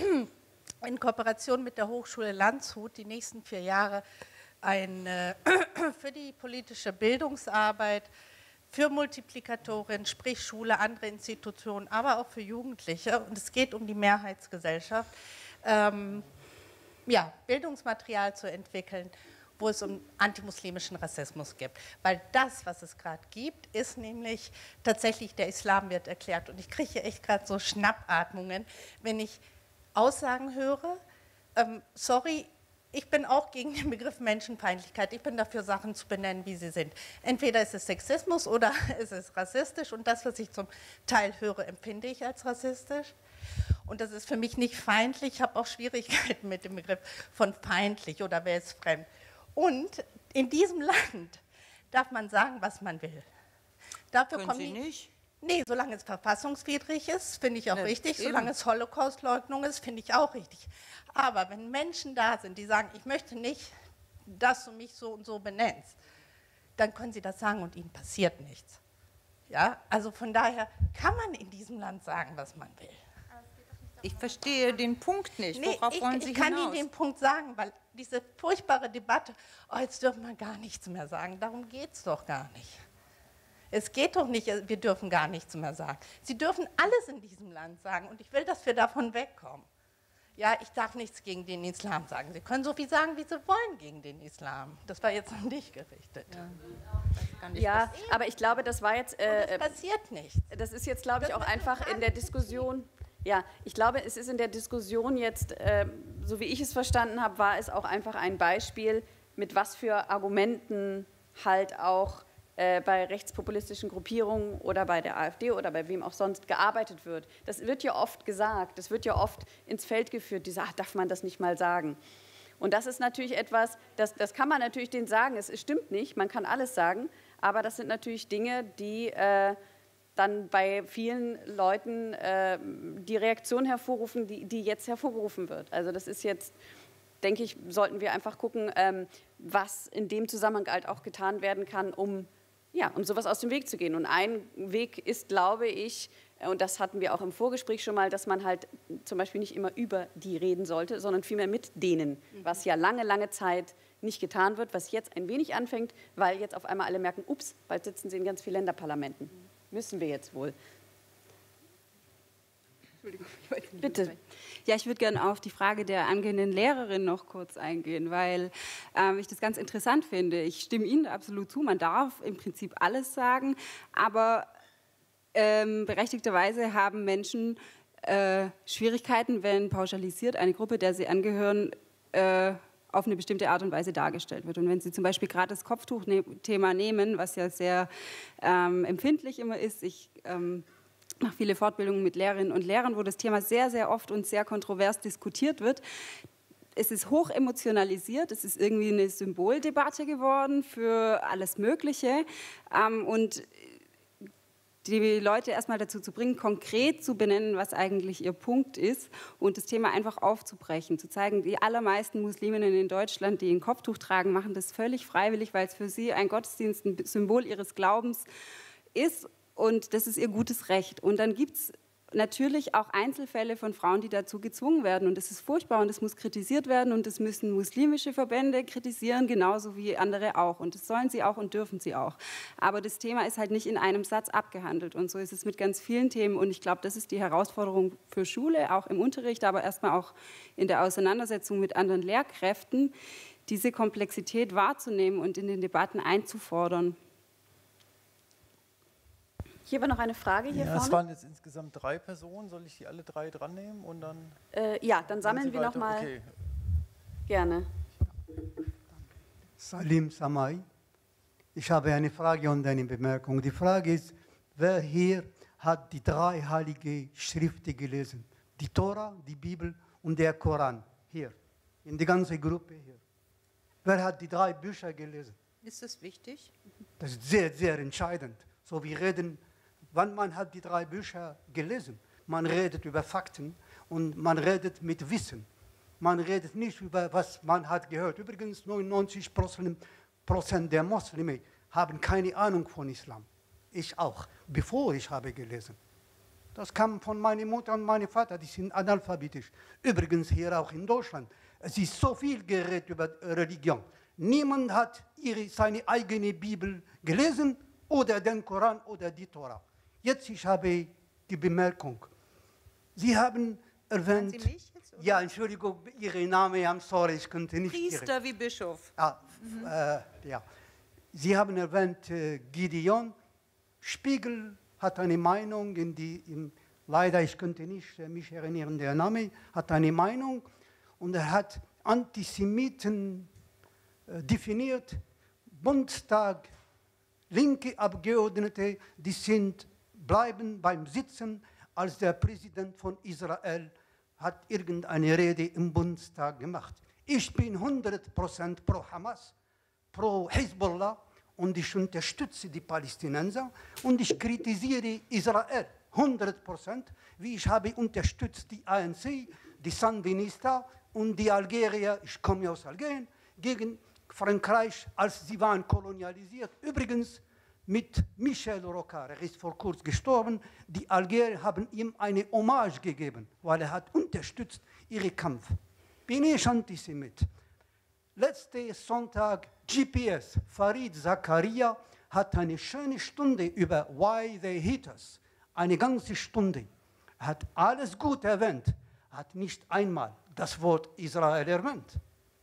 in Kooperation mit der Hochschule Landshut die nächsten vier Jahre eine, für die politische Bildungsarbeit, für Multiplikatoren, sprich Schule, andere Institutionen, aber auch für Jugendliche, und es geht um die Mehrheitsgesellschaft, ähm, ja, Bildungsmaterial zu entwickeln, wo es um antimuslimischen Rassismus gibt. Weil das, was es gerade gibt, ist nämlich tatsächlich, der Islam wird erklärt. Und ich kriege echt gerade so Schnappatmungen, wenn ich Aussagen höre. Ähm, sorry, ich bin auch gegen den Begriff Menschenfeindlichkeit. Ich bin dafür, Sachen zu benennen, wie sie sind. Entweder ist es Sexismus oder ist es rassistisch. Und das, was ich zum Teil höre, empfinde ich als rassistisch. Und das ist für mich nicht feindlich. Ich habe auch Schwierigkeiten mit dem Begriff von feindlich oder wer ist fremd. Und in diesem Land darf man sagen, was man will. Dafür Können kommen Sie die, nicht? Nee, solange es verfassungswidrig ist, finde ich auch Ja, richtig. eben. Solange es Holocaustleugnung ist, finde ich auch richtig. Aber wenn Menschen da sind, die sagen, ich möchte nicht, dass du mich so und so benennst, dann können sie das sagen und ihnen passiert nichts. Ja? Also von daher kann man in diesem Land sagen, was man will. Ich verstehe den Punkt nicht. Nee, Worauf ich, wollen Sie ich kann hinaus? Ihnen den Punkt sagen, weil diese furchtbare Debatte, oh, jetzt dürfen wir gar nichts mehr sagen, darum geht es doch gar nicht. Es geht doch nicht, wir dürfen gar nichts mehr sagen. Sie dürfen alles in diesem Land sagen und ich will, dass wir davon wegkommen. Ja, ich darf nichts gegen den Islam sagen. Sie können so viel sagen, wie Sie wollen gegen den Islam. Das war jetzt an dich gerichtet. Ja, Ja, aber ich glaube, das war jetzt... Äh, Es passiert nichts. Das ist jetzt, glaube ich, auch einfach in der Diskussion... Ja, ich glaube, es ist in der Diskussion jetzt, äh, so wie ich es verstanden habe, war es auch einfach ein Beispiel, mit was für Argumenten halt auch äh, bei rechtspopulistischen Gruppierungen oder bei der AfD oder bei wem auch sonst gearbeitet wird. Das wird ja oft gesagt, das wird ja oft ins Feld geführt, diese, ach, darf man das nicht mal sagen? Und das ist natürlich etwas, das, das kann man natürlich denen sagen, es stimmt nicht, man kann alles sagen, aber das sind natürlich Dinge, die... Äh, dann bei vielen Leuten äh, die Reaktion hervorrufen, die, die jetzt hervorgerufen wird. Also das ist jetzt, denke ich, sollten wir einfach gucken, ähm, was in dem Zusammenhang halt auch getan werden kann, um, ja, um sowas aus dem Weg zu gehen. Und ein Weg ist, glaube ich, und das hatten wir auch im Vorgespräch schon mal, dass man halt zum Beispiel nicht immer über die reden sollte, sondern vielmehr mit denen, was ja lange, lange Zeit nicht getan wird, was jetzt ein wenig anfängt, weil jetzt auf einmal alle merken, ups, bald sitzen sie in ganz vielen Länderparlamenten. Müssen wir jetzt wohl. Entschuldigung, ich wollte nicht Bitte. Ja, ich würde gerne auf die Frage der angehenden Lehrerin noch kurz eingehen, weil ähm, ich das ganz interessant finde. Ich stimme Ihnen absolut zu, man darf im Prinzip alles sagen, aber ähm, berechtigterweise haben Menschen äh, Schwierigkeiten, wenn pauschalisiert eine Gruppe, der sie angehören, äh, auf eine bestimmte Art und Weise dargestellt wird. Und wenn Sie zum Beispiel gerade das Kopftuch-Thema nehmen, was ja sehr ähm, empfindlich immer ist, ich ähm, mache viele Fortbildungen mit Lehrerinnen und Lehrern, wo das Thema sehr, sehr oft und sehr kontrovers diskutiert wird. Es ist hoch emotionalisiert, es ist irgendwie eine Symboldebatte geworden für alles Mögliche. Ähm, und die Leute erstmal dazu zu bringen, konkret zu benennen, was eigentlich ihr Punkt ist und das Thema einfach aufzubrechen, zu zeigen, die allermeisten Musliminnen in Deutschland, die ein Kopftuch tragen, machen das völlig freiwillig, weil es für sie ein Gottesdienst, ein Symbol ihres Glaubens ist und das ist ihr gutes Recht. Und dann gibt es natürlich auch Einzelfälle von Frauen, die dazu gezwungen werden und das ist furchtbar und das muss kritisiert werden und das müssen muslimische Verbände kritisieren, genauso wie andere auch und das sollen sie auch und dürfen sie auch. Aber das Thema ist halt nicht in einem Satz abgehandelt und so ist es mit ganz vielen Themen und ich glaube, das ist die Herausforderung für Schule, auch im Unterricht, aber erstmal auch in der Auseinandersetzung mit anderen Lehrkräften, diese Komplexität wahrzunehmen und in den Debatten einzufordern. Hier war noch eine Frage hier ja, vorne. Es waren jetzt insgesamt drei Personen. Soll ich die alle drei dran nehmen und dann? Äh, ja, dann sammeln wir noch mal. Okay. Gerne. Salim Samai. Ich habe eine Frage und eine Bemerkung. Die Frage ist, wer hier hat die drei heilige Schriften gelesen? Die Tora, die Bibel und der Koran. Hier, in die ganze Gruppe hier. Wer hat die drei Bücher gelesen? Ist das wichtig? Das ist sehr, sehr entscheidend. So, wir reden, wann man hat die drei Bücher gelesen. Man redet über Fakten und man redet mit Wissen. Man redet nicht über, was man hat gehört. Übrigens, neunundneunzig Prozent der Muslime haben keine Ahnung von Islam. Ich auch, bevor ich habe gelesen. Das kam von meiner Mutter und meinem Vater, die sind analphabetisch. Übrigens hier auch in Deutschland. Es ist so viel geredet über Religion. Niemand hat ihre, seine eigene Bibel gelesen oder den Koran oder die Tora. Jetzt ich habe die Bemerkung. Sie haben erwähnt... Sie mich jetzt, oder? Ja, Entschuldigung, Ihr Name, I'm sorry, ich könnte nicht... Priester Ihre, wie Bischof. Ah, mhm. äh, ja. Sie haben erwähnt äh, Gideon. Spiegel hat eine Meinung, in die, in, leider ich könnte nicht äh, mich erinnern, der Name, hat eine Meinung und er hat Antisemiten äh, definiert, Bundestag, linke Abgeordnete, die sind, bleiben beim Sitzen, als der Präsident von Israel hat irgendeine Rede im Bundestag gemacht. Ich bin hundert Prozent pro Hamas, pro Hezbollah und ich unterstütze die Palästinenser und ich kritisiere Israel hundert Prozent, wie ich habe unterstützt die A N C, die Sandinista und die Algerier, ich komme aus Algerien, gegen Frankreich, als sie waren kolonialisiert. Übrigens mit Michel Rocard, er ist vor kurzem gestorben, die Algerier haben ihm eine Hommage gegeben, weil er hat unterstützt ihren Kampf. Bin ich Antisemit. Letzten Sonntag G P S, Farid Zakaria, hat eine schöne Stunde über Why They Hate Us, eine ganze Stunde. Er hat alles gut erwähnt, hat nicht einmal das Wort Israel erwähnt.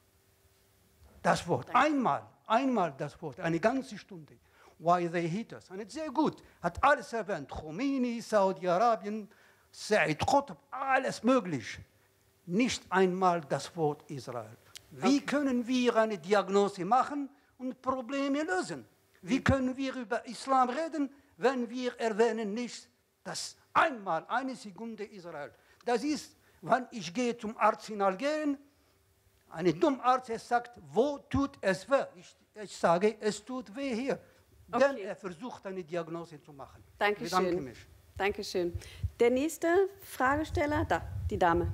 Das Wort, einmal, einmal das Wort, eine ganze Stunde. Why They Hate Us. Und sehr gut, hat alles erwähnt. Khomeini, Saudi-Arabien, Said Qutb, alles möglich. Nicht einmal das Wort Israel. Wie okay. können wir eine Diagnose machen und Probleme lösen? Wie können wir über Islam reden, wenn wir erwähnen nicht das einmal, eine Sekunde Israel? Das ist, wenn ich gehe zum Arzt in Algerien, ein dummer Arzt sagt, wo tut es weh? Ich, ich sage, es tut weh hier. Okay. Denn er versucht, eine Diagnose zu machen. Dankeschön. Ich bedanke mich. Dankeschön. Der nächste Fragesteller, da, die Dame.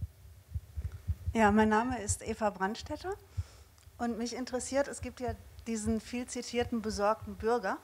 Ja, mein Name ist Eva Brandstätter und mich interessiert, es gibt ja diesen viel zitierten besorgten Bürger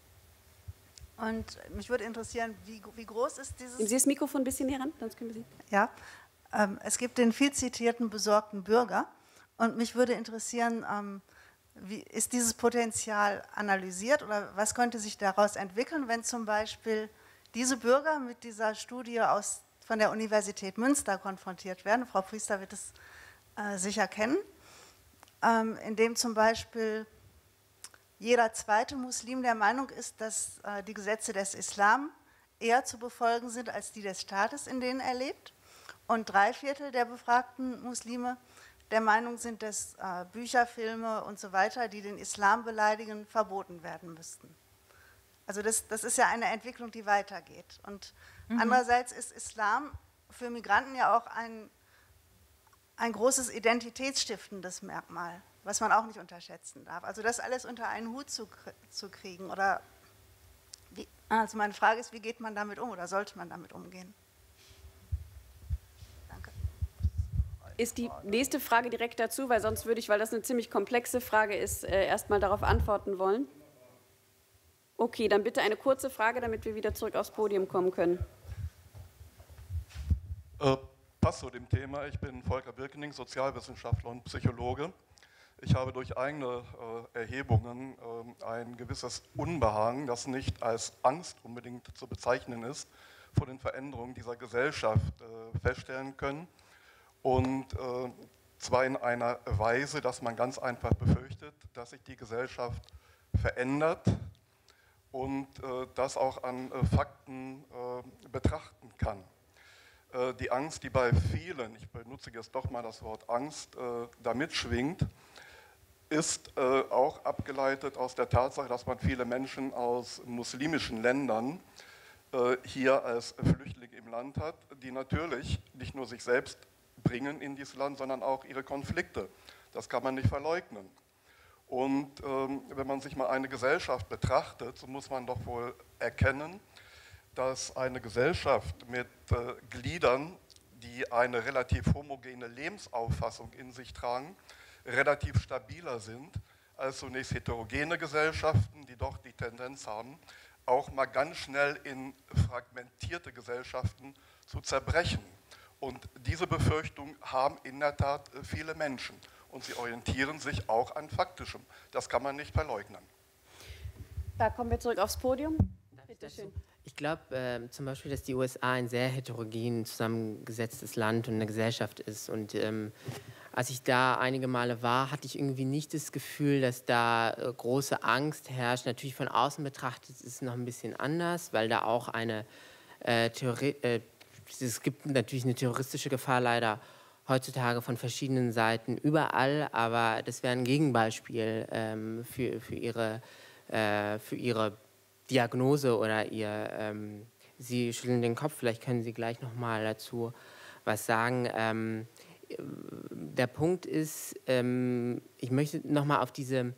und mich würde interessieren, wie, wie groß ist dieses... Nehmen Sie das Mikrofon ein bisschen heran, sonst können wir Sie... Ja, ähm, es gibt den viel zitierten besorgten Bürger und mich würde interessieren, ähm, wie ist dieses Potenzial analysiert oder was könnte sich daraus entwickeln, wenn zum Beispiel diese Bürger mit dieser Studie aus, von der Universität Münster konfrontiert werden? Frau Priester wird es äh, sicher kennen, ähm, indem zum Beispiel jeder zweite Muslim der Meinung ist, dass äh, die Gesetze des Islam eher zu befolgen sind als die des Staates, in denen er lebt. Und drei Viertel der befragten Muslime der Meinung sind, dass äh, Bücher, Filme und so weiter, die den Islam beleidigen, verboten werden müssten. Also das, das ist ja eine Entwicklung, die weitergeht. Und mhm. andererseits ist Islam für Migranten ja auch ein, ein großes identitätsstiftendes Merkmal, was man auch nicht unterschätzen darf. Also das alles unter einen Hut zu, zu kriegen. Oder wie, also meine Frage ist, wie geht man damit um oder sollte man damit umgehen? Danke. Ist die nächste Frage direkt dazu, weil sonst würde ich, weil das eine ziemlich komplexe Frage ist, äh, erstmal darauf antworten wollen. Okay, dann bitte eine kurze Frage, damit wir wieder zurück aufs Podium kommen können. Äh, passt zu dem Thema. Ich bin Volker Birkening, Sozialwissenschaftler und Psychologe. Ich habe durch eigene äh, Erhebungen äh, ein gewisses Unbehagen, das nicht als Angst unbedingt zu bezeichnen ist, vor den Veränderungen dieser Gesellschaft äh, feststellen können. Und äh, zwar in einer Weise, dass man ganz einfach befürchtet, dass sich die Gesellschaft verändert und äh, das auch an äh, Fakten äh, betrachten kann. Äh, die Angst, die bei vielen, ich benutze jetzt doch mal das Wort Angst, äh, da mitschwingt, ist äh, auch abgeleitet aus der Tatsache, dass man viele Menschen aus muslimischen Ländern äh, hier als Flüchtlinge im Land hat, die natürlich nicht nur sich selbst bringen in dieses Land, sondern auch ihre Konflikte. Das kann man nicht verleugnen. Und ähm, wenn man sich mal eine Gesellschaft betrachtet, so muss man doch wohl erkennen, dass eine Gesellschaft mit äh, Gliedern, die eine relativ homogene Lebensauffassung in sich tragen, relativ stabiler sind als zunächst heterogene Gesellschaften, die doch die Tendenz haben, auch mal ganz schnell in fragmentierte Gesellschaften zu zerbrechen. Und diese Befürchtung haben in der Tat viele Menschen. Und sie orientieren sich auch an Faktischem. Das kann man nicht verleugnen. Da kommen wir zurück aufs Podium. Bitte schön. Ich glaube äh, zum Beispiel, dass die U S A ein sehr heterogen zusammengesetztes Land und eine Gesellschaft ist. Und ähm, als ich da einige Male war, hatte ich irgendwie nicht das Gefühl, dass da äh, große Angst herrscht. Natürlich von außen betrachtet ist es noch ein bisschen anders, weil da auch eine äh, Theorie, äh, es gibt natürlich eine terroristische Gefahr leider heutzutage von verschiedenen Seiten überall, aber das wäre ein Gegenbeispiel ähm, für, für, ihre, äh, für ihre Diagnose oder ihr, ähm, Sie schütteln den Kopf, vielleicht können Sie gleich noch mal dazu was sagen. Ähm, der Punkt ist, ähm, ich möchte noch mal auf diese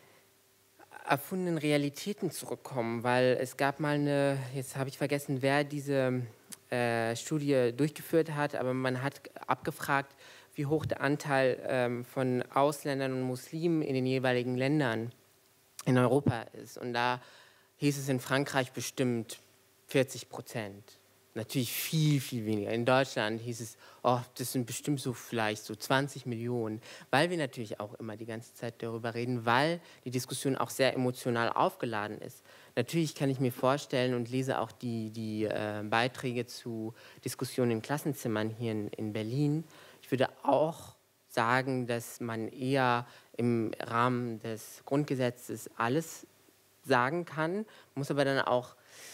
erfundenen Realitäten zurückkommen, weil es gab mal eine, jetzt habe ich vergessen, wer diese äh, Studie durchgeführt hat, aber man hat abgefragt, wie hoch der Anteil ähm, von Ausländern und Muslimen in den jeweiligen Ländern in Europa ist. Und da hieß es in Frankreich bestimmt vierzig Prozent. Natürlich viel, viel weniger. In Deutschland hieß es, oh, das sind bestimmt so vielleicht so zwanzig Millionen, weil wir natürlich auch immer die ganze Zeit darüber reden, weil die Diskussion auch sehr emotional aufgeladen ist. Natürlich kann ich mir vorstellen und lese auch die, die äh, Beiträge zu Diskussionen in Klassenzimmern hier in, in Berlin. Ich würde auch sagen, dass man eher im Rahmen des Grundgesetzes alles sagen kann, muss aber dann auch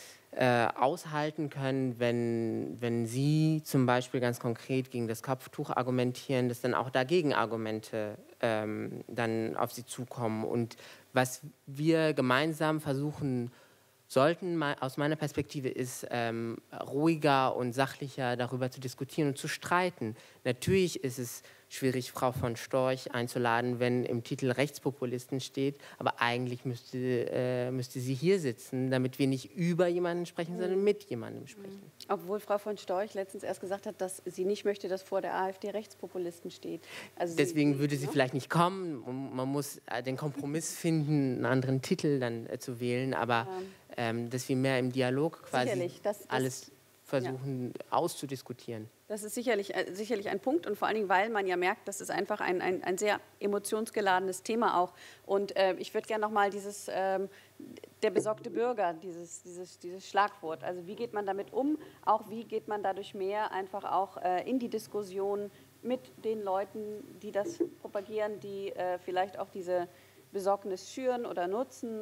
Äh, aushalten können, wenn, wenn Sie zum Beispiel ganz konkret gegen das Kopftuch argumentieren, dass dann auch dagegen Argumente ähm, dann auf Sie zukommen. Und was wir gemeinsam versuchen sollten, aus meiner Perspektive, ist ähm, ruhiger und sachlicher darüber zu diskutieren und zu streiten. Natürlich ist es schwierig, Frau von Storch einzuladen, wenn im Titel Rechtspopulisten steht, aber eigentlich müsste, äh, müsste sie hier sitzen, damit wir nicht über jemanden sprechen, mhm. sondern mit jemandem sprechen. Obwohl Frau von Storch letztens erst gesagt hat, dass sie nicht möchte, dass vor der AfD Rechtspopulisten steht. Also Deswegen sie, würde sie ne? vielleicht nicht kommen. Man muss den Kompromiss finden, einen anderen Titel dann äh, zu wählen, aber ja. ähm, dass wir mehr im Dialog quasi das, das, alles versuchen ja. auszudiskutieren. Das ist sicherlich, sicherlich ein Punkt und vor allen Dingen, weil man ja merkt, das ist einfach ein, ein, ein sehr emotionsgeladenes Thema auch. Und äh, ich würde gerne noch mal dieses, ähm, der besorgte Bürger, dieses, dieses, dieses Schlagwort, also wie geht man damit um, auch wie geht man dadurch mehr einfach auch äh, in die Diskussion mit den Leuten, die das propagieren, die äh, vielleicht auch diese Besorgnis schüren oder nutzen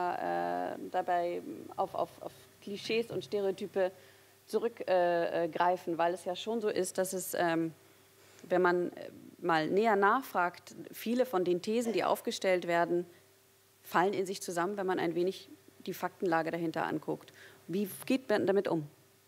oder äh, dabei auf, auf, auf Klischees und Stereotype zurückgreifen, äh, weil es ja schon so ist, dass es ähm, wenn man mal näher nachfragt, viele von den Thesen, die aufgestellt werden, fallen in sich zusammen, wenn man ein wenig die Faktenlage dahinter anguckt. Wie geht man damit um?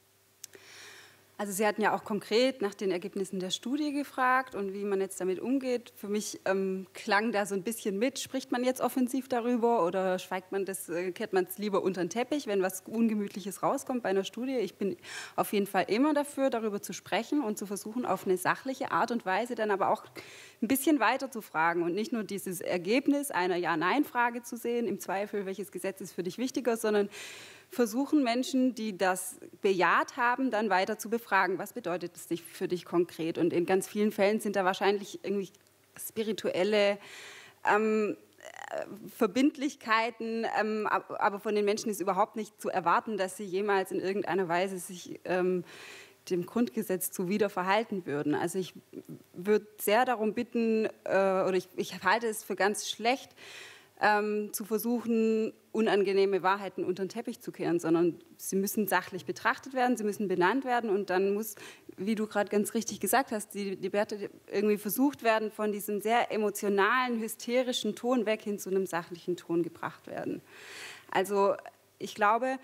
Also Sie hatten ja auch konkret nach den Ergebnissen der Studie gefragt und wie man jetzt damit umgeht. Für mich ähm, klang da so ein bisschen mit, spricht man jetzt offensiv darüber oder schweigt man das, äh, kehrt man es lieber unter den Teppich, wenn was Ungemütliches rauskommt bei einer Studie. Ich bin auf jeden Fall immer dafür, darüber zu sprechen und zu versuchen, auf eine sachliche Art und Weise dann aber auch ein bisschen weiter zu fragen und nicht nur dieses Ergebnis einer Ja-Nein-Frage zu sehen, im Zweifel, welches Gesetz ist für dich wichtiger, sondern versuchen Menschen, die das bejaht haben, dann weiter zu befragen. Was bedeutet das für dich konkret? Und in ganz vielen Fällen sind da wahrscheinlich irgendwie spirituelle ähm, Verbindlichkeiten, ähm, aber von den Menschen ist überhaupt nicht zu erwarten, dass sie jemals in irgendeiner Weise sich ähm, dem Grundgesetz zuwider verhalten würden. Also ich würde sehr darum bitten, äh, oder ich, ich halte es für ganz schlecht, Ähm, zu versuchen, unangenehme Wahrheiten unter den Teppich zu kehren, sondern sie müssen sachlich betrachtet werden, sie müssen benannt werden und dann muss, wie du gerade ganz richtig gesagt hast, die Debatte irgendwie versucht werden, von diesem sehr emotionalen, hysterischen Ton weg hin zu einem sachlichen Ton gebracht werden. Also ich glaube,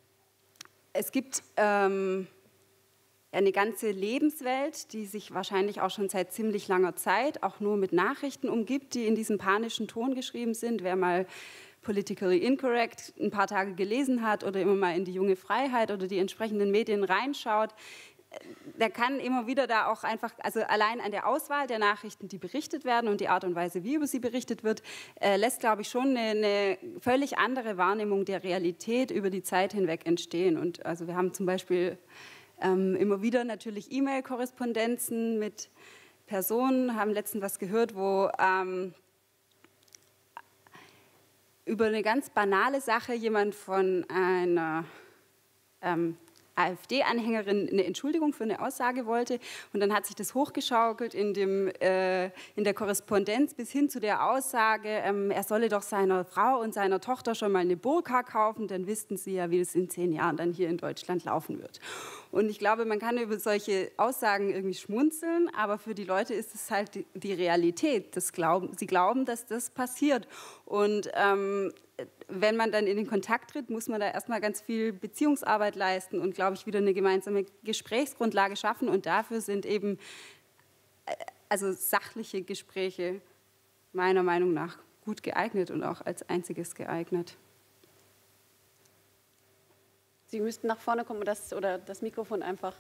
es gibt ähm, eine ganze Lebenswelt, die sich wahrscheinlich auch schon seit ziemlich langer Zeit auch nur mit Nachrichten umgibt, die in diesem panischen Ton geschrieben sind. Wer mal Politically Incorrect ein paar Tage gelesen hat oder immer mal in die Junge Freiheit oder die entsprechenden Medien reinschaut, der kann immer wieder da auch einfach, also allein an der Auswahl der Nachrichten, die berichtet werden und die Art und Weise, wie über sie berichtet wird, äh, lässt, glaube ich, schon eine, eine völlig andere Wahrnehmung der Realität über die Zeit hinweg entstehen. Und also wir haben zum Beispiel Ähm, immer wieder natürlich E-Mail-Korrespondenzen mit Personen, haben letztens was gehört, wo ähm, über eine ganz banale Sache jemand von einer ähm, AfD-Anhängerin eine Entschuldigung für eine Aussage wollte und dann hat sich das hochgeschaukelt in, dem, äh, in der Korrespondenz bis hin zu der Aussage, ähm, er solle doch seiner Frau und seiner Tochter schon mal eine Burka kaufen, dann wüssten sie ja, wie es in zehn Jahren dann hier in Deutschland laufen wird. Und ich glaube, man kann über solche Aussagen irgendwie schmunzeln, aber für die Leute ist es halt die, die Realität. Das glauben, sie glauben, dass das passiert. Und ähm, wenn man dann in den Kontakt tritt, muss man da erstmal ganz viel Beziehungsarbeit leisten und, glaube ich, wieder eine gemeinsame Gesprächsgrundlage schaffen. Und dafür sind eben also sachliche Gespräche meiner Meinung nach gut geeignet und auch als einziges geeignet. Sie müssten nach vorne kommen das, oder das Mikrofon einfach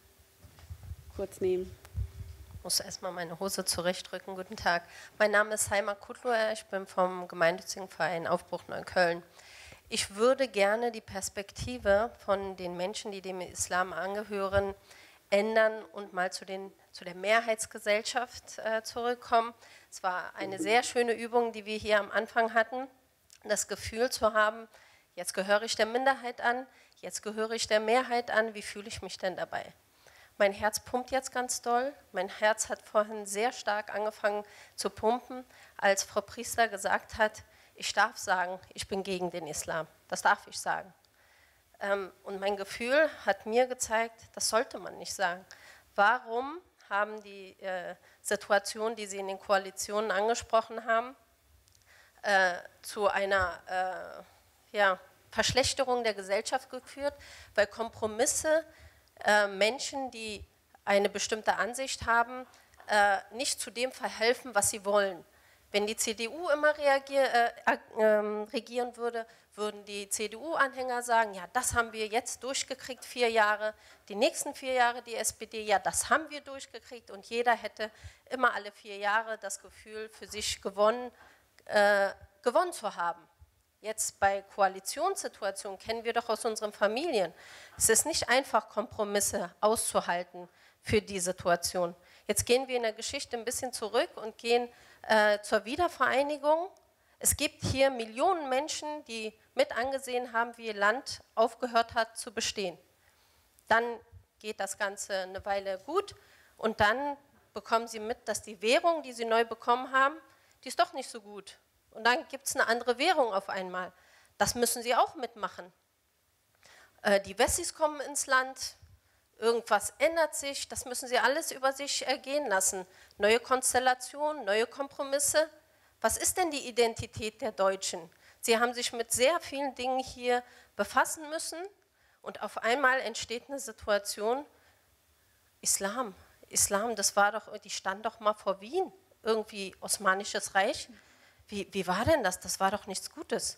kurz nehmen. Ich muss erstmal meine Hose zurechtrücken. Guten Tag. Mein Name ist Heima Kutluer. Ich bin vom gemeinnützigen Verein Aufbruch Neukölln. Ich würde gerne die Perspektive von den Menschen, die dem Islam angehören, ändern und mal zu, den, zu der Mehrheitsgesellschaft äh, zurückkommen. Es war eine sehr schöne Übung, die wir hier am Anfang hatten, das Gefühl zu haben, jetzt gehöre ich der Minderheit an, jetzt gehöre ich der Mehrheit an, wie fühle ich mich denn dabei? Mein Herz pumpt jetzt ganz doll. Mein Herz hat vorhin sehr stark angefangen zu pumpen, als Frau Priester gesagt hat, ich darf sagen, ich bin gegen den Islam. Das darf ich sagen. Ähm, und mein Gefühl hat mir gezeigt, das sollte man nicht sagen. Warum haben die äh, Situationen, die Sie in den Koalitionen angesprochen haben, äh, zu einer äh, ja, Verschlechterung der Gesellschaft geführt? Weil Kompromisse äh, Menschen, die eine bestimmte Ansicht haben, äh, nicht zu dem verhelfen, was sie wollen. Wenn die C D U immer reagier, äh, äh, regieren würde, würden die C D U-Anhänger sagen, ja, das haben wir jetzt durchgekriegt, vier Jahre, die nächsten vier Jahre die S P D, ja, das haben wir durchgekriegt und jeder hätte immer alle vier Jahre das Gefühl, für sich gewonnen, äh, gewonnen zu haben. Jetzt bei Koalitionssituationen kennen wir doch aus unseren Familien. Es ist nicht einfach, Kompromisse auszuhalten für die Situation. Jetzt gehen wir in der Geschichte ein bisschen zurück und gehen äh, zur Wiedervereinigung. Es gibt hier Millionen Menschen, die mit angesehen haben, wie ihr Land aufgehört hat zu bestehen. Dann geht das Ganze eine Weile gut und dann bekommen sie mit, dass die Währung, die sie neu bekommen haben, die ist doch nicht so gut. Und dann gibt es eine andere Währung auf einmal. Das müssen sie auch mitmachen. Äh, die Wessis kommen ins Land, irgendwas ändert sich, das müssen Sie alles über sich ergehen lassen. Neue Konstellationen, neue Kompromisse. Was ist denn die Identität der Deutschen? Sie haben sich mit sehr vielen Dingen hier befassen müssen und auf einmal entsteht eine Situation, Islam, Islam, das war doch, die stand doch mal vor Wien, irgendwie Osmanisches Reich. Wie, wie war denn das? Das war doch nichts Gutes.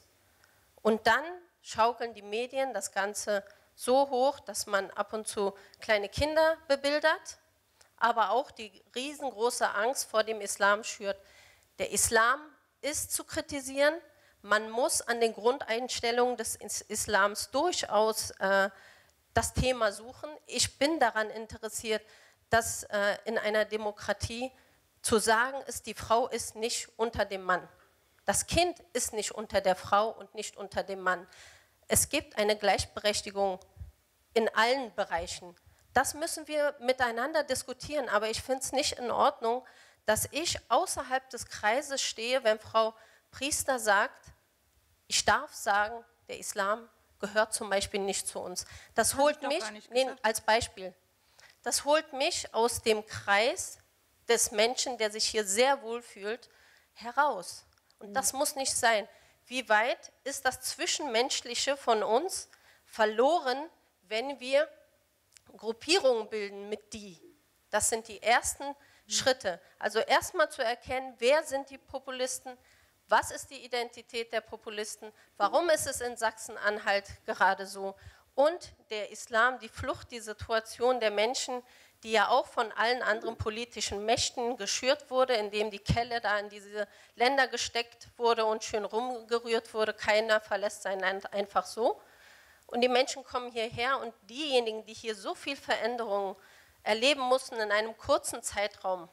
Und dann schaukeln die Medien das Ganze so hoch, dass man ab und zu kleine Kinder bebildert, aber auch die riesengroße Angst vor dem Islam schürt. Der Islam ist zu kritisieren, man muss an den Grundeinstellungen des Islams durchaus äh, das Thema suchen. Ich bin daran interessiert, dass äh, in einer Demokratie zu sagen ist, die Frau ist nicht unter dem Mann. Das Kind ist nicht unter der Frau und nicht unter dem Mann. Es gibt eine Gleichberechtigung in allen Bereichen. Das müssen wir miteinander diskutieren, aber ich finde es nicht in Ordnung, dass ich außerhalb des Kreises stehe, wenn Frau Priester sagt, ich darf sagen, der Islam gehört zum Beispiel nicht zu uns. Das holt mich, nee, als Beispiel, das holt mich aus dem Kreis des Menschen, der sich hier sehr wohl fühlt, heraus. Und das muss nicht sein. Wie weit ist das Zwischenmenschliche von uns verloren, wenn wir Gruppierungen bilden mit die? Das sind die ersten mhm. Schritte. Also erstmal zu erkennen, wer sind die Populisten, was ist die Identität der Populisten, warum ist es in Sachsen-Anhalt gerade so und der Islam, die Flucht, die Situation der Menschen, die ja auch von allen anderen politischen Mächten geschürt wurde, indem die Kelle da in diese Länder gesteckt wurde und schön rumgerührt wurde. Keiner verlässt sein Land einfach so. Und die Menschen kommen hierher und diejenigen, die hier so viel Veränderungen erleben mussten in einem kurzen Zeitraum,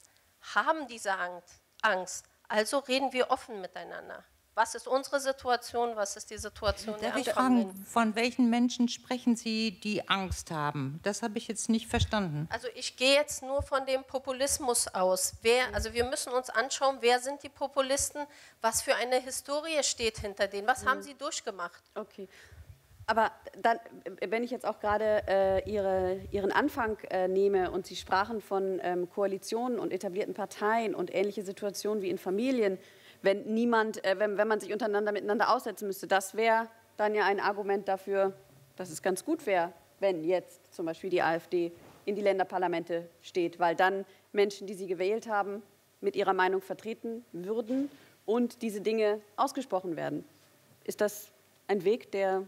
haben diese Angst. Also reden wir offen miteinander. Was ist unsere Situation, was ist die Situation der anderen? Darf ich fragen, von welchen Menschen sprechen Sie, die Angst haben? Das habe ich jetzt nicht verstanden. Also ich gehe jetzt nur von dem Populismus aus. Wer, also wir müssen uns anschauen, wer sind die Populisten, was für eine Historie steht hinter denen, was mhm. haben sie durchgemacht? Okay. Aber dann, wenn ich jetzt auch gerade äh, ihre, Ihren Anfang äh, nehme und Sie sprachen von ähm, Koalitionen und etablierten Parteien und ähnliche Situationen wie in Familien, wenn niemand, äh, wenn, wenn man sich untereinander miteinander aussetzen müsste, das wäre dann ja ein Argument dafür, dass es ganz gut wäre, wenn jetzt zum Beispiel die AfD in die Länderparlamente steht, weil dann Menschen, die sie gewählt haben, mit ihrer Meinung vertreten würden und diese Dinge ausgesprochen werden. Ist das ein Weg, der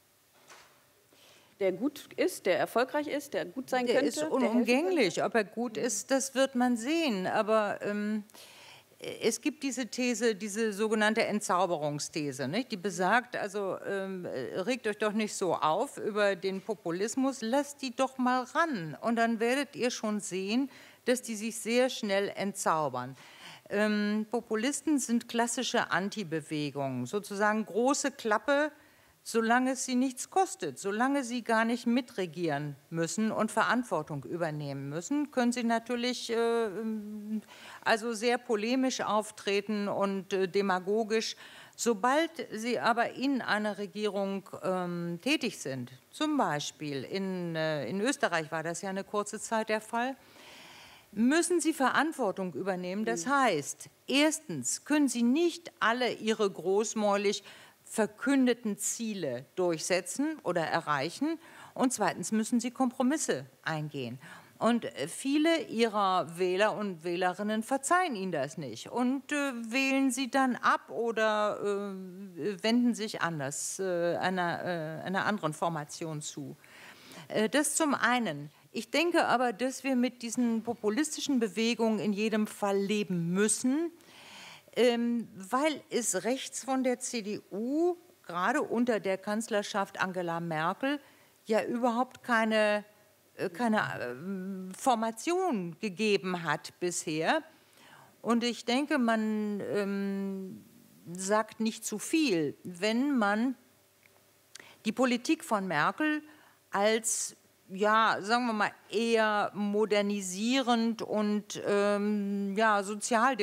der gut ist, der erfolgreich ist, der gut sein der könnte? Der ist unumgänglich. Ob er gut ist, das wird man sehen. Aber ähm, es gibt diese These, diese sogenannte Entzauberungsthese, nicht? Die besagt, also ähm, regt euch doch nicht so auf über den Populismus, lasst die doch mal ran. Und dann werdet ihr schon sehen, dass die sich sehr schnell entzaubern. Ähm, Populisten sind klassische Antibewegungen, sozusagen große Klappe, solange es sie nichts kostet, solange sie gar nicht mitregieren müssen und Verantwortung übernehmen müssen, können sie natürlich äh, also sehr polemisch auftreten und äh, demagogisch. Sobald sie aber in einer Regierung ähm, tätig sind, zum Beispiel in, äh, in Österreich war das ja eine kurze Zeit der Fall, müssen sie Verantwortung übernehmen. Das heißt, erstens können sie nicht alle ihre großmäulig verkündeten Ziele durchsetzen oder erreichen und zweitens müssen sie Kompromisse eingehen. Und viele ihrer Wähler und Wählerinnen verzeihen ihnen das nicht und äh, wählen sie dann ab oder äh, wenden sich anders äh, einer, äh, einer anderen Formation zu. Äh, das zum einen. Ich denke aber, dass wir mit diesen populistischen Bewegungen in jedem Fall leben müssen, Ähm, weil es rechts von der C D U, gerade unter der Kanzlerschaft Angela Merkel, ja überhaupt keine, äh, keine äh, Formation gegeben hat bisher. Und ich denke, man ähm, sagt nicht zu viel, wenn man die Politik von Merkel als, ja, sagen wir mal, eher modernisierend und ähm, ja,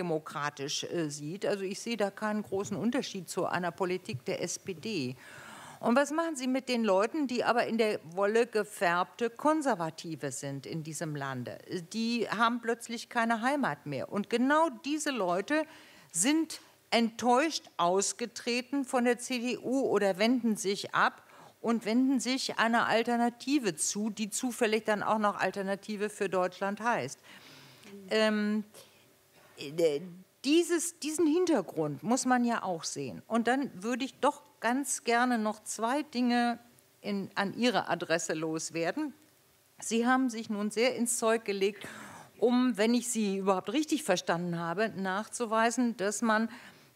sozialdemokratisch äh, sieht. Also ich sehe da keinen großen Unterschied zu einer Politik der S P D. Und was machen Sie mit den Leuten, die aber in der Wolle gefärbte Konservative sind in diesem Lande? Die haben plötzlich keine Heimat mehr. Und genau diese Leute sind enttäuscht ausgetreten von der C D U oder wenden sich ab und wenden sich einer Alternative zu, die zufällig dann auch noch Alternative für Deutschland heißt. Ähm, dieses, diesen Hintergrund muss man ja auch sehen. Und dann würde ich doch ganz gerne noch zwei Dinge in, an Ihre Adresse loswerden. Sie haben sich nun sehr ins Zeug gelegt, um, wenn ich Sie überhaupt richtig verstanden habe, nachzuweisen, dass man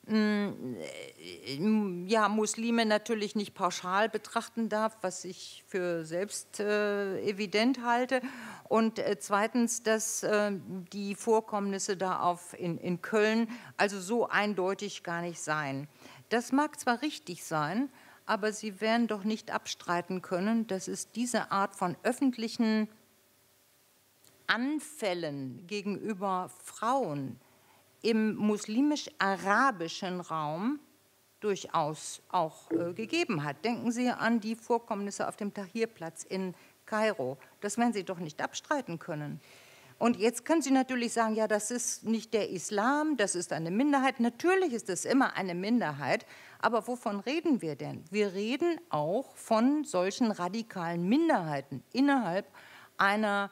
ja, Muslime natürlich nicht pauschal betrachten darf, was ich für selbst äh, evident halte. Und äh, zweitens, dass äh, die Vorkommnisse da auf in, in Köln also so eindeutig gar nicht seien. Das mag zwar richtig sein, aber Sie werden doch nicht abstreiten können, dass es diese Art von öffentlichen Anfällen gegenüber Frauen im muslimisch-arabischen Raum durchaus auch äh, gegeben hat. Denken Sie an die Vorkommnisse auf dem Tahrirplatz in Kairo. Das werden Sie doch nicht abstreiten können. Und jetzt können Sie natürlich sagen, ja, das ist nicht der Islam, das ist eine Minderheit. Natürlich ist es immer eine Minderheit, aber wovon reden wir denn? Wir reden auch von solchen radikalen Minderheiten innerhalb einer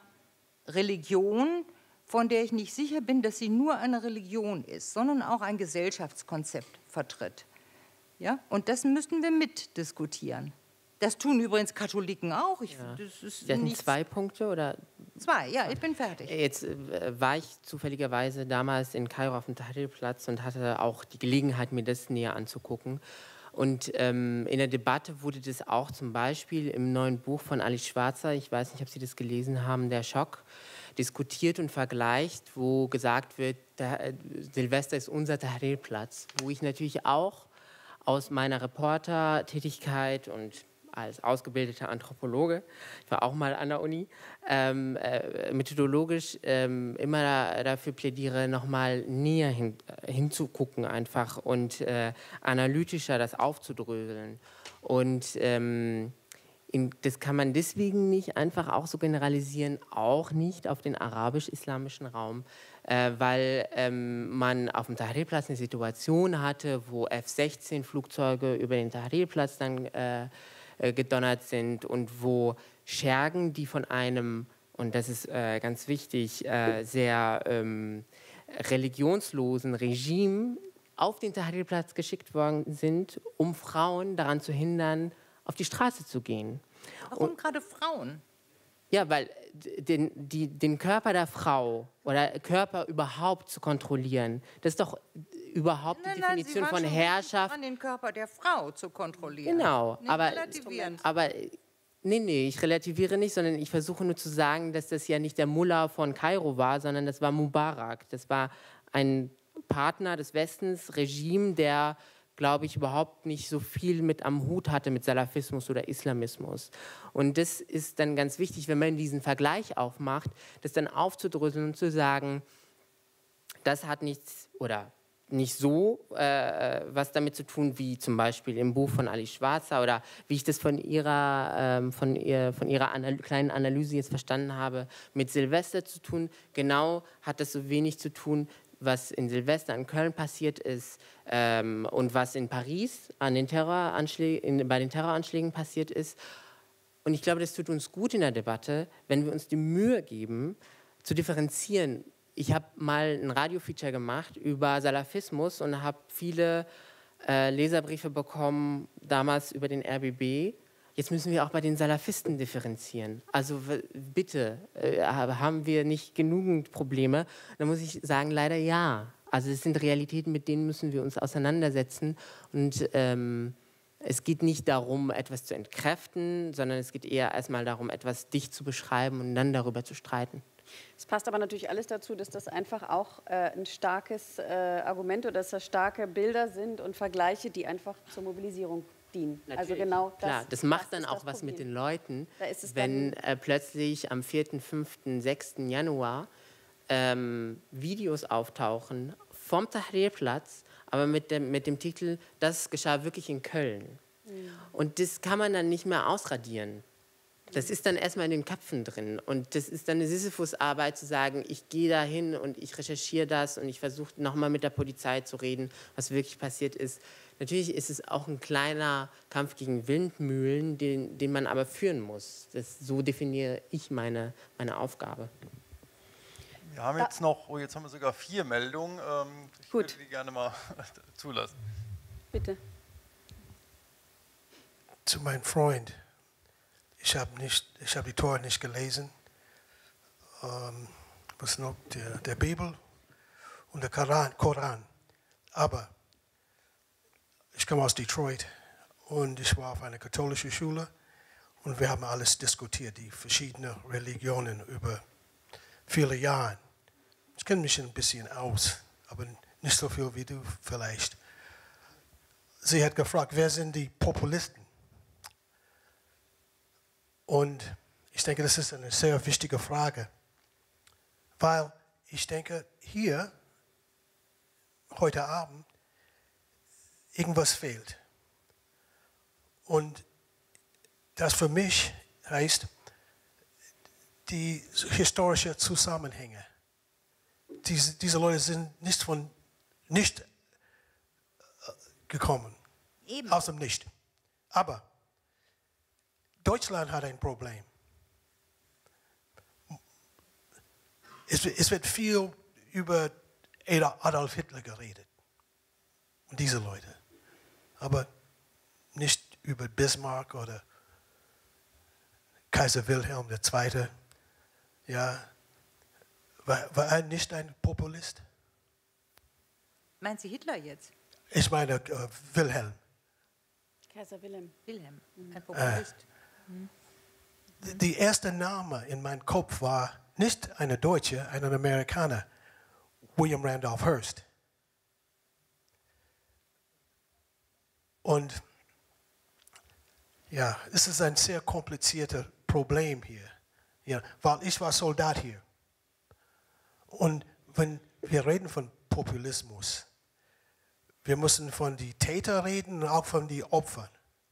Religion, von der ich nicht sicher bin, dass sie nur eine Religion ist, sondern auch ein Gesellschaftskonzept vertritt. Ja? Und das müssten wir mitdiskutieren. Das tun übrigens Katholiken auch. Ich, ja. das ist Sie hatten nichts. zwei Punkte, oder? Zwei, ja, ich bin fertig. Jetzt äh, war ich zufälligerweise damals in Kairo auf dem Tahrirplatz und hatte auch die Gelegenheit, mir das näher anzugucken. Und ähm, in der Debatte wurde das auch zum Beispiel im neuen Buch von Ali Schwarzer, ich weiß nicht, ob Sie das gelesen haben, Der Schock, diskutiert und vergleicht, wo gesagt wird, der, Silvester ist unser Tahrirplatz, wo ich natürlich auch aus meiner Reportertätigkeit und als ausgebildeter Anthropologe, ich war auch mal an der Uni, ähm, äh, methodologisch ähm, immer da, dafür plädiere, nochmal näher hin, hinzugucken einfach und äh, analytischer das aufzudröseln. Und ähm, in, das kann man deswegen nicht einfach auch so generalisieren, auch nicht auf den arabisch-islamischen Raum, äh, weil ähm, man auf dem Tahrirplatz eine Situation hatte, wo F sechzehn Flugzeuge über den Tahrirplatz dann äh, gedonnert sind und wo Schergen, die von einem, und das ist äh, ganz wichtig, äh, sehr ähm, religionslosen Regime auf den Tahrirplatz geschickt worden sind, um Frauen daran zu hindern, auf die Straße zu gehen. Warum und, gerade Frauen? Ja, weil den, die, den Körper der Frau oder Körper überhaupt zu kontrollieren, das ist doch überhaupt nein, die nein, Definition Sie waren von schon Herrschaft. An den Körper der Frau zu kontrollieren. Genau, nicht aber, relativieren. aber nee, nee, ich relativiere nicht, sondern ich versuche nur zu sagen, dass das ja nicht der Mullah von Kairo war, sondern das war Mubarak. Das war ein Partner des Westens, Regime, der, glaube ich, überhaupt nicht so viel mit am Hut hatte mit Salafismus oder Islamismus. Und das ist dann ganz wichtig, wenn man diesen Vergleich aufmacht, das dann aufzudröseln und zu sagen, das hat nichts oder nicht so äh, was damit zu tun, wie zum Beispiel im Buch von Ali Schwarzer oder wie ich das von ihrer, ähm, von ihr, von ihrer Anal- kleinen Analyse jetzt verstanden habe, mit Silvester zu tun. Genau hat das so wenig zu tun, was in Silvester in Köln passiert ist ähm, und was in Paris an den Terroranschlägen, in, bei den Terroranschlägen passiert ist. Und ich glaube, das tut uns gut in der Debatte, wenn wir uns die Mühe geben, zu differenzieren. Ich habe mal ein Radiofeature gemacht über Salafismus und habe viele äh, Leserbriefe bekommen, damals über den R B B. Jetzt müssen wir auch bei den Salafisten differenzieren. Also bitte, äh, haben wir nicht genügend Probleme? Dann muss ich sagen, leider ja. Also es sind Realitäten, mit denen müssen wir uns auseinandersetzen. Und ähm, es geht nicht darum, etwas zu entkräften, sondern es geht eher erstmal darum, etwas dicht zu beschreiben und dann darüber zu streiten. Es passt aber natürlich alles dazu, dass das einfach auch äh, ein starkes äh, Argument oder dass das starke Bilder sind und Vergleiche, die einfach zur Mobilisierung dienen. Natürlich. Also genau das. Klar, das macht das dann auch was Problem. mit den Leuten, Da ist es wenn äh, plötzlich am vierten, fünften, sechsten Januar ähm, Videos auftauchen vom Tahrirplatz, aber mit dem, mit dem Titel, das geschah wirklich in Köln. Und das kann man dann nicht mehr ausradieren. Das ist dann erstmal in den Köpfen drin. Und das ist dann eine Sisyphus-Arbeit, zu sagen, ich gehe da hin und ich recherchiere das und ich versuche nochmal mit der Polizei zu reden, was wirklich passiert ist. Natürlich ist es auch ein kleiner Kampf gegen Windmühlen, den, den man aber führen muss. Das, so definiere ich meine, meine Aufgabe. Wir haben jetzt noch, oh, jetzt haben wir sogar vier Meldungen. Ähm, ich Gut. würde die gerne mal zulassen. Bitte. Zu meinem Freund. Ich habe nicht, ich habe die Tora nicht gelesen. Ähm, was noch? Der, der Bibel und der Koran, Koran. Aber ich komme aus Detroit und ich war auf einer katholischen Schule und wir haben alles diskutiert, die verschiedenen Religionen über viele Jahre. Ich kenne mich ein bisschen aus, aber nicht so viel wie du vielleicht. Sie hat gefragt, wer sind die Populisten? Und ich denke, das ist eine sehr wichtige Frage, weil ich denke, hier, heute Abend, irgendwas fehlt. Und das für mich heißt, die historischen Zusammenhänge. Diese, diese Leute sind nicht von nicht äh, gekommen, Eben. aus dem Nicht. Aber Deutschland hat ein Problem. Es, es wird viel über Adolf Hitler geredet und diese Leute, aber nicht über Bismarck oder Kaiser Wilhelm der Zweite. Ja, war, war er nicht ein Populist? Meinen Sie Hitler jetzt? Ich meine äh, Wilhelm. Kaiser Wilhelm. Wilhelm, ein Populist. Äh, Die erste Name in meinem Kopf war nicht eine Deutsche, ein Amerikaner, William Randolph Hearst. Und ja, es ist ein sehr kompliziertes Problem hier, ja, weil ich war Soldat hier. Und wenn wir reden von Populismus, wir müssen von den Tätern reden und auch von den Opfern.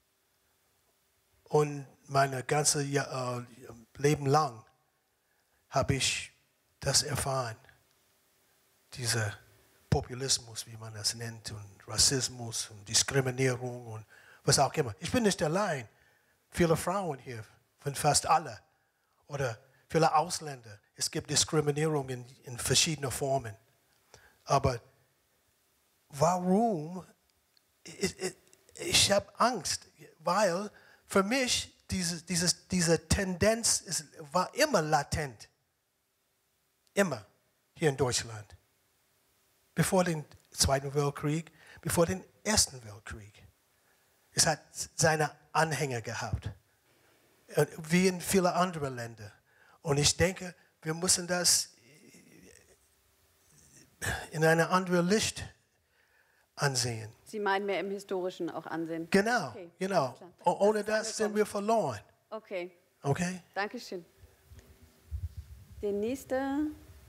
Und mein ganzes äh, Leben lang habe ich das erfahren, dieser Populismus, wie man das nennt, und Rassismus und Diskriminierung und was auch immer. Ich bin nicht allein. Viele Frauen hier, von fast alle, oder viele Ausländer. Es gibt Diskriminierung in, in verschiedenen Formen. Aber warum? Ich, ich, ich habe Angst, weil für mich diese, dieses, diese Tendenz ist, war immer latent. Immer hier in Deutschland. Bevor den Zweiten Weltkrieg, bevor den Ersten Weltkrieg. Es hat seine Anhänger gehabt. Wie in vielen anderen Ländern. Und ich denke, wir müssen das in einem anderen Licht ansehen. Sie meinen mehr im Historischen auch ansehen? Genau, okay. genau. Ohne das sind wir verloren. Okay. Okay? Dankeschön. Der nächste.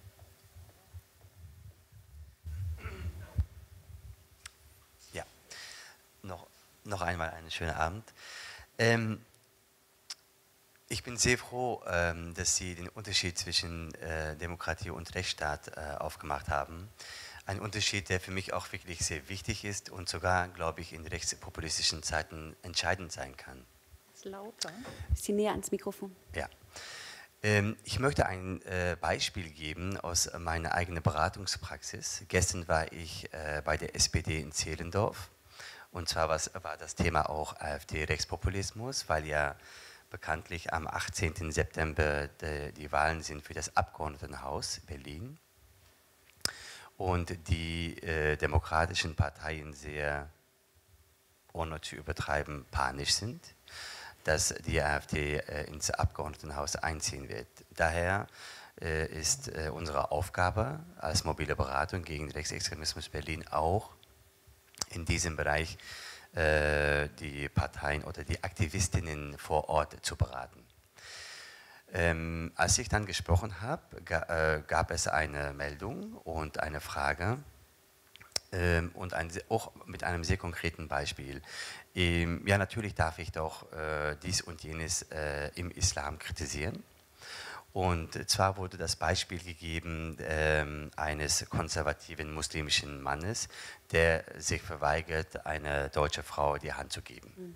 Ja, noch, noch einmal einen schönen Abend. Ähm, ich bin sehr froh, ähm, dass Sie den Unterschied zwischen äh, Demokratie und Rechtsstaat äh, aufgemacht haben. Ein Unterschied, der für mich auch wirklich sehr wichtig ist und sogar, glaube ich, in rechtspopulistischen Zeiten entscheidend sein kann. Ist lauter. Ist Sie näher ans Mikrofon? Ja. Ähm, ich möchte ein äh, Beispiel geben aus meiner eigenen Beratungspraxis. Gestern war ich äh, bei der S P D in Zehlendorf. Und zwar was, war das Thema auch AfD-Rechtspopulismus, weil ja bekanntlich am achtzehnten September de, die Wahlen sind für das Abgeordnetenhaus Berlin. Und die äh, demokratischen Parteien sehr, ohne zu übertreiben, panisch sind, dass die AfD äh, ins Abgeordnetenhaus einziehen wird. Daher äh, ist äh, unsere Aufgabe als mobile Beratung gegen Rechtsextremismus Berlin auch in diesem Bereich äh, die Parteien oder die Aktivistinnen vor Ort zu beraten. Ähm, als ich dann gesprochen habe, ga, äh, gab es eine Meldung und eine Frage, ähm, und ein, auch mit einem sehr konkreten Beispiel. Ähm, ja, natürlich darf ich doch äh, dies und jenes äh, im Islam kritisieren. Und zwar wurde das Beispiel gegeben ähm, eines konservativen muslimischen Mannes, der sich verweigert, einer deutschen Frau die Hand zu geben. Mhm.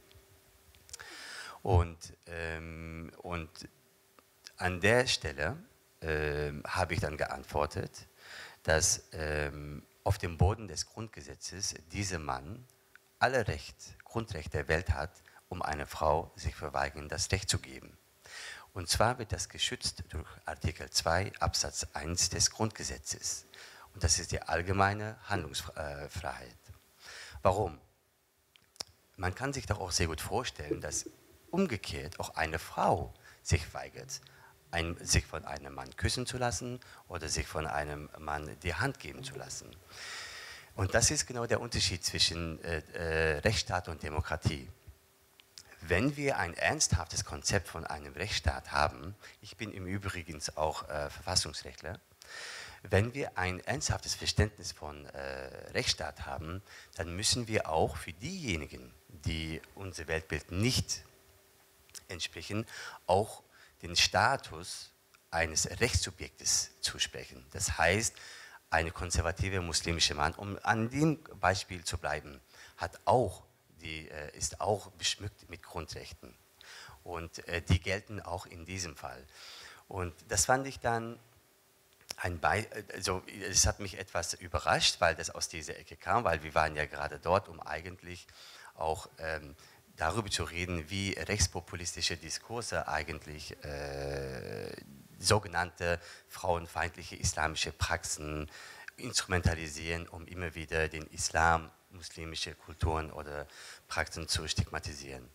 Und, ähm, und an der Stelle ähm, habe ich dann geantwortet, dass ähm, auf dem Boden des Grundgesetzes dieser Mann alle Recht, Grundrechte der Welt hat, um einer Frau sich verweigern, das Recht zu geben. Und zwar wird das geschützt durch Artikel zwei Absatz eins des Grundgesetzes. Und das ist die allgemeine Handlungsfreiheit. Warum? Man kann sich doch auch sehr gut vorstellen, dass umgekehrt auch eine Frau sich weigert, ein, sich von einem Mann küssen zu lassen oder sich von einem Mann die Hand geben zu lassen. Und das ist genau der Unterschied zwischen äh, äh, Rechtsstaat und Demokratie. Wenn wir ein ernsthaftes Konzept von einem Rechtsstaat haben, ich bin im Übrigen auch äh, Verfassungsrechtler, wenn wir ein ernsthaftes Verständnis von äh, Rechtsstaat haben, dann müssen wir auch für diejenigen, die unser Weltbild nicht entsprechen, auch den Status eines Rechtssubjektes zusprechen. Das heißt, ein konservativer muslimischer Mann, um an dem Beispiel zu bleiben, hat auch die äh, ist auch beschmückt mit Grundrechten. Und äh, die gelten auch in diesem Fall. Und das fand ich dann ein Beispiel, also es hat mich etwas überrascht, weil das aus dieser Ecke kam, weil wir waren ja gerade dort, um eigentlich auch ähm, darüber zu reden, wie rechtspopulistische Diskurse eigentlich äh, sogenannte frauenfeindliche islamische Praxen instrumentalisieren, um immer wieder den Islam, muslimische Kulturen oder Praxen zu stigmatisieren.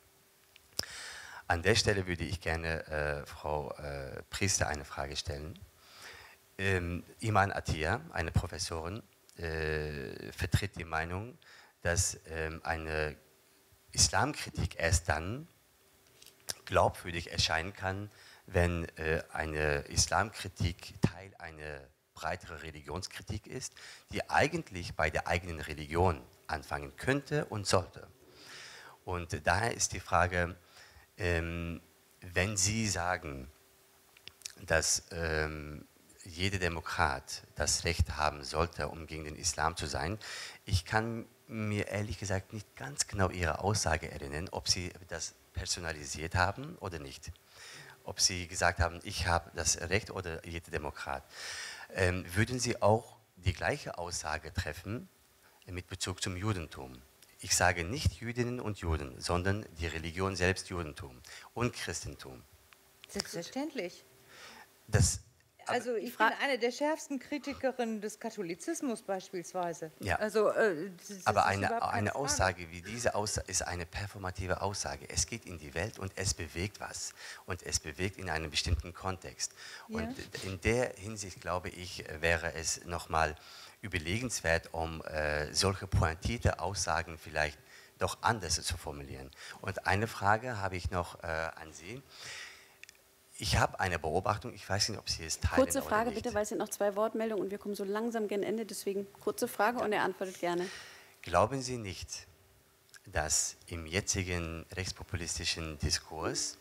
An der Stelle würde ich gerne äh, Frau äh, Priester eine Frage stellen. Ähm, Iman Attia, eine Professorin, äh, vertritt die Meinung, dass ähm, eine Islamkritik erst dann glaubwürdig erscheinen kann, wenn äh, eine Islamkritik Teil einer breiteren Religionskritik ist, die eigentlich bei der eigenen Religion anfangen könnte und sollte. Und daher ist die Frage, ähm, wenn Sie sagen, dass ähm, jeder Demokrat das Recht haben sollte, um gegen den Islam zu sein, ich kann mir ehrlich gesagt nicht ganz genau Ihre Aussage erinnern, ob Sie das personalisiert haben oder nicht. Ob Sie gesagt haben, ich habe das Recht oder jeder Demokrat. Ähm, würden Sie auch die gleiche Aussage treffen mit Bezug zum Judentum? Ich sage nicht Jüdinnen und Juden, sondern die Religion selbst Judentum und Christentum. Selbstverständlich. Das, also ich bin eine der schärfsten Kritikerinnen des Katholizismus beispielsweise. Ja. Also, äh, aber eine, eine Aussage wie diese Aussage ist eine performative Aussage. Es geht in die Welt und es bewegt was. Und es bewegt in einem bestimmten Kontext. Ja. Und in der Hinsicht, glaube ich, wäre es nochmal überlegenswert, um äh, solche pointierte Aussagen vielleicht doch anders zu formulieren. Und eine Frage habe ich noch äh, an Sie. Ich habe eine Beobachtung, ich weiß nicht, ob Sie es teilen. Kurze Frage bitte, weil es sind noch zwei Wortmeldungen und wir kommen so langsam gegen Ende, deswegen kurze Frage ja. Und er antwortet gerne. Glauben Sie nicht, dass im jetzigen rechtspopulistischen Diskurs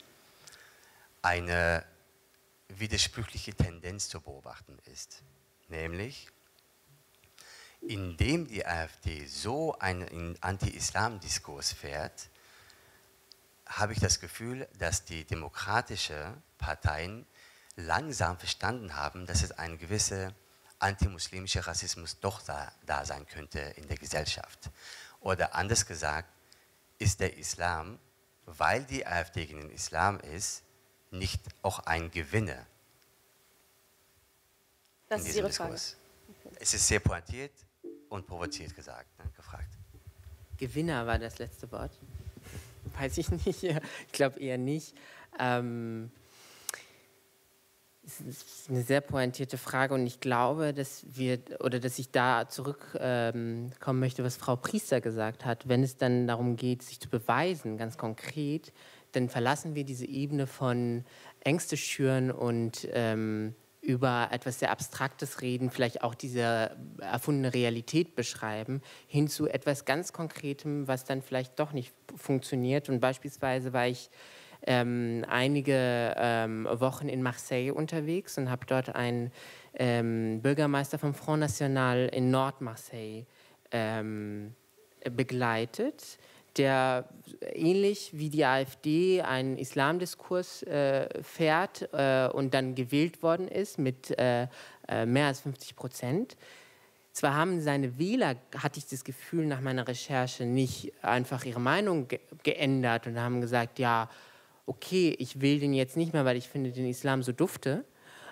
eine widersprüchliche Tendenz zu beobachten ist? Nämlich, indem die AfD so einen Anti-Islam-Diskurs fährt, habe ich das Gefühl, dass die demokratischen Parteien langsam verstanden haben, dass es ein gewisser antimuslimischer Rassismus doch da, da sein könnte in der Gesellschaft. Oder anders gesagt, ist der Islam, weil die AfD gegen den Islam ist, nicht auch ein Gewinner das in ist diesem Ihre Diskurs. Frage. Okay. Es ist sehr pointiert und provoziert gesagt, ne, gefragt. Gewinner war das letzte Wort. Weiß ich nicht, ich glaube eher nicht. Ähm, es ist eine sehr pointierte Frage und ich glaube, dass wir oder dass ich da zurückkommen ähm, möchte, was Frau Priester gesagt hat. Wenn es dann darum geht, sich zu beweisen, ganz konkret, dann verlassen wir diese Ebene von Ängste schüren und ähm, über etwas sehr Abstraktes reden, vielleicht auch diese erfundene Realität beschreiben, hin zu etwas ganz Konkretem, was dann vielleicht doch nicht funktioniert. Und beispielsweise war ich ähm, einige ähm, Wochen in Marseille unterwegs und habe dort einen ähm, Bürgermeister vom Front National in Nord-Marseille ähm, begleitet, der ähnlich wie die AfD einen Islamdiskurs äh, fährt äh, und dann gewählt worden ist mit äh, äh, mehr als fünfzig Prozent. Zwar haben seine Wähler, hatte ich das Gefühl nach meiner Recherche, nicht einfach ihre Meinung ge geändert und haben gesagt, ja, okay, ich will den jetzt nicht mehr, weil ich finde den Islam so dufte.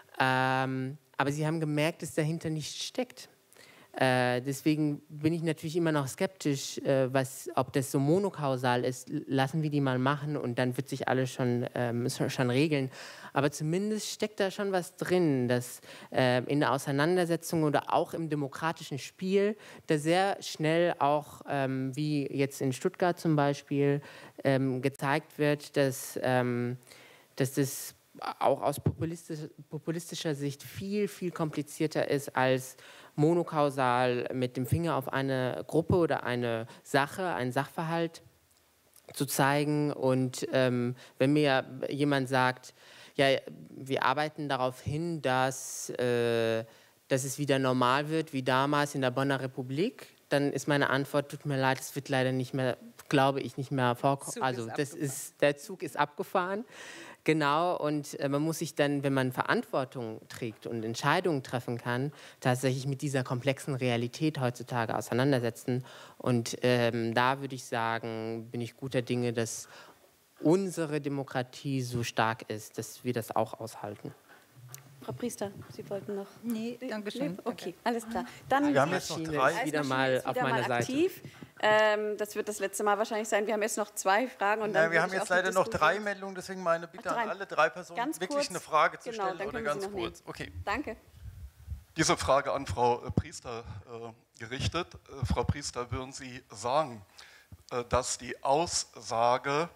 Ähm, aber sie haben gemerkt, dass dahinter nichts steckt. Äh, deswegen bin ich natürlich immer noch skeptisch, äh, was, ob das so monokausal ist. Lassen wir die mal machen und dann wird sich alles schon, ähm, schon regeln. Aber zumindest steckt da schon was drin, dass äh, in der Auseinandersetzung oder auch im demokratischen Spiel da sehr schnell auch, ähm, wie jetzt in Stuttgart zum Beispiel, ähm, gezeigt wird, dass, ähm, dass das auch aus populistisch, populistischer Sicht viel, viel komplizierter ist als monokausal mit dem Finger auf eine Gruppe oder eine Sache, einen Sachverhalt zu zeigen. Und ähm, wenn mir jemand sagt, ja, wir arbeiten darauf hin, dass, äh, dass es wieder normal wird, wie damals in der Bonner Republik, dann ist meine Antwort, tut mir leid, es wird leider nicht mehr, glaube ich, nicht mehr vorkommen. Also das ist, der Zug ist abgefahren. Genau, und äh, man muss sich dann, wenn man Verantwortung trägt und Entscheidungen treffen kann, tatsächlich mit dieser komplexen Realität heutzutage auseinandersetzen. Und ähm, da würde ich sagen, bin ich guter Dinge, dass unsere Demokratie so stark ist, dass wir das auch aushalten. Frau Priester, Sie wollten noch... Nee, danke schön. Nee? Okay, alles klar. Dann wir haben jetzt noch drei. Wieder mal auf meiner Seite. Aktiv. Ähm, das wird das letzte Mal wahrscheinlich sein. Wir haben jetzt noch zwei Fragen. Und Na, dann wir haben jetzt leider noch drei Meldungen, deswegen meine Bitte Ach, an alle drei Personen, ganz wirklich kurz. eine Frage zu Genau, stellen dann oder können wir ganz Sie noch kurz. nehmen. Okay. Danke. Diese Frage an Frau Priester äh, gerichtet. Äh, Frau Priester, würden Sie sagen, äh, dass die Aussage,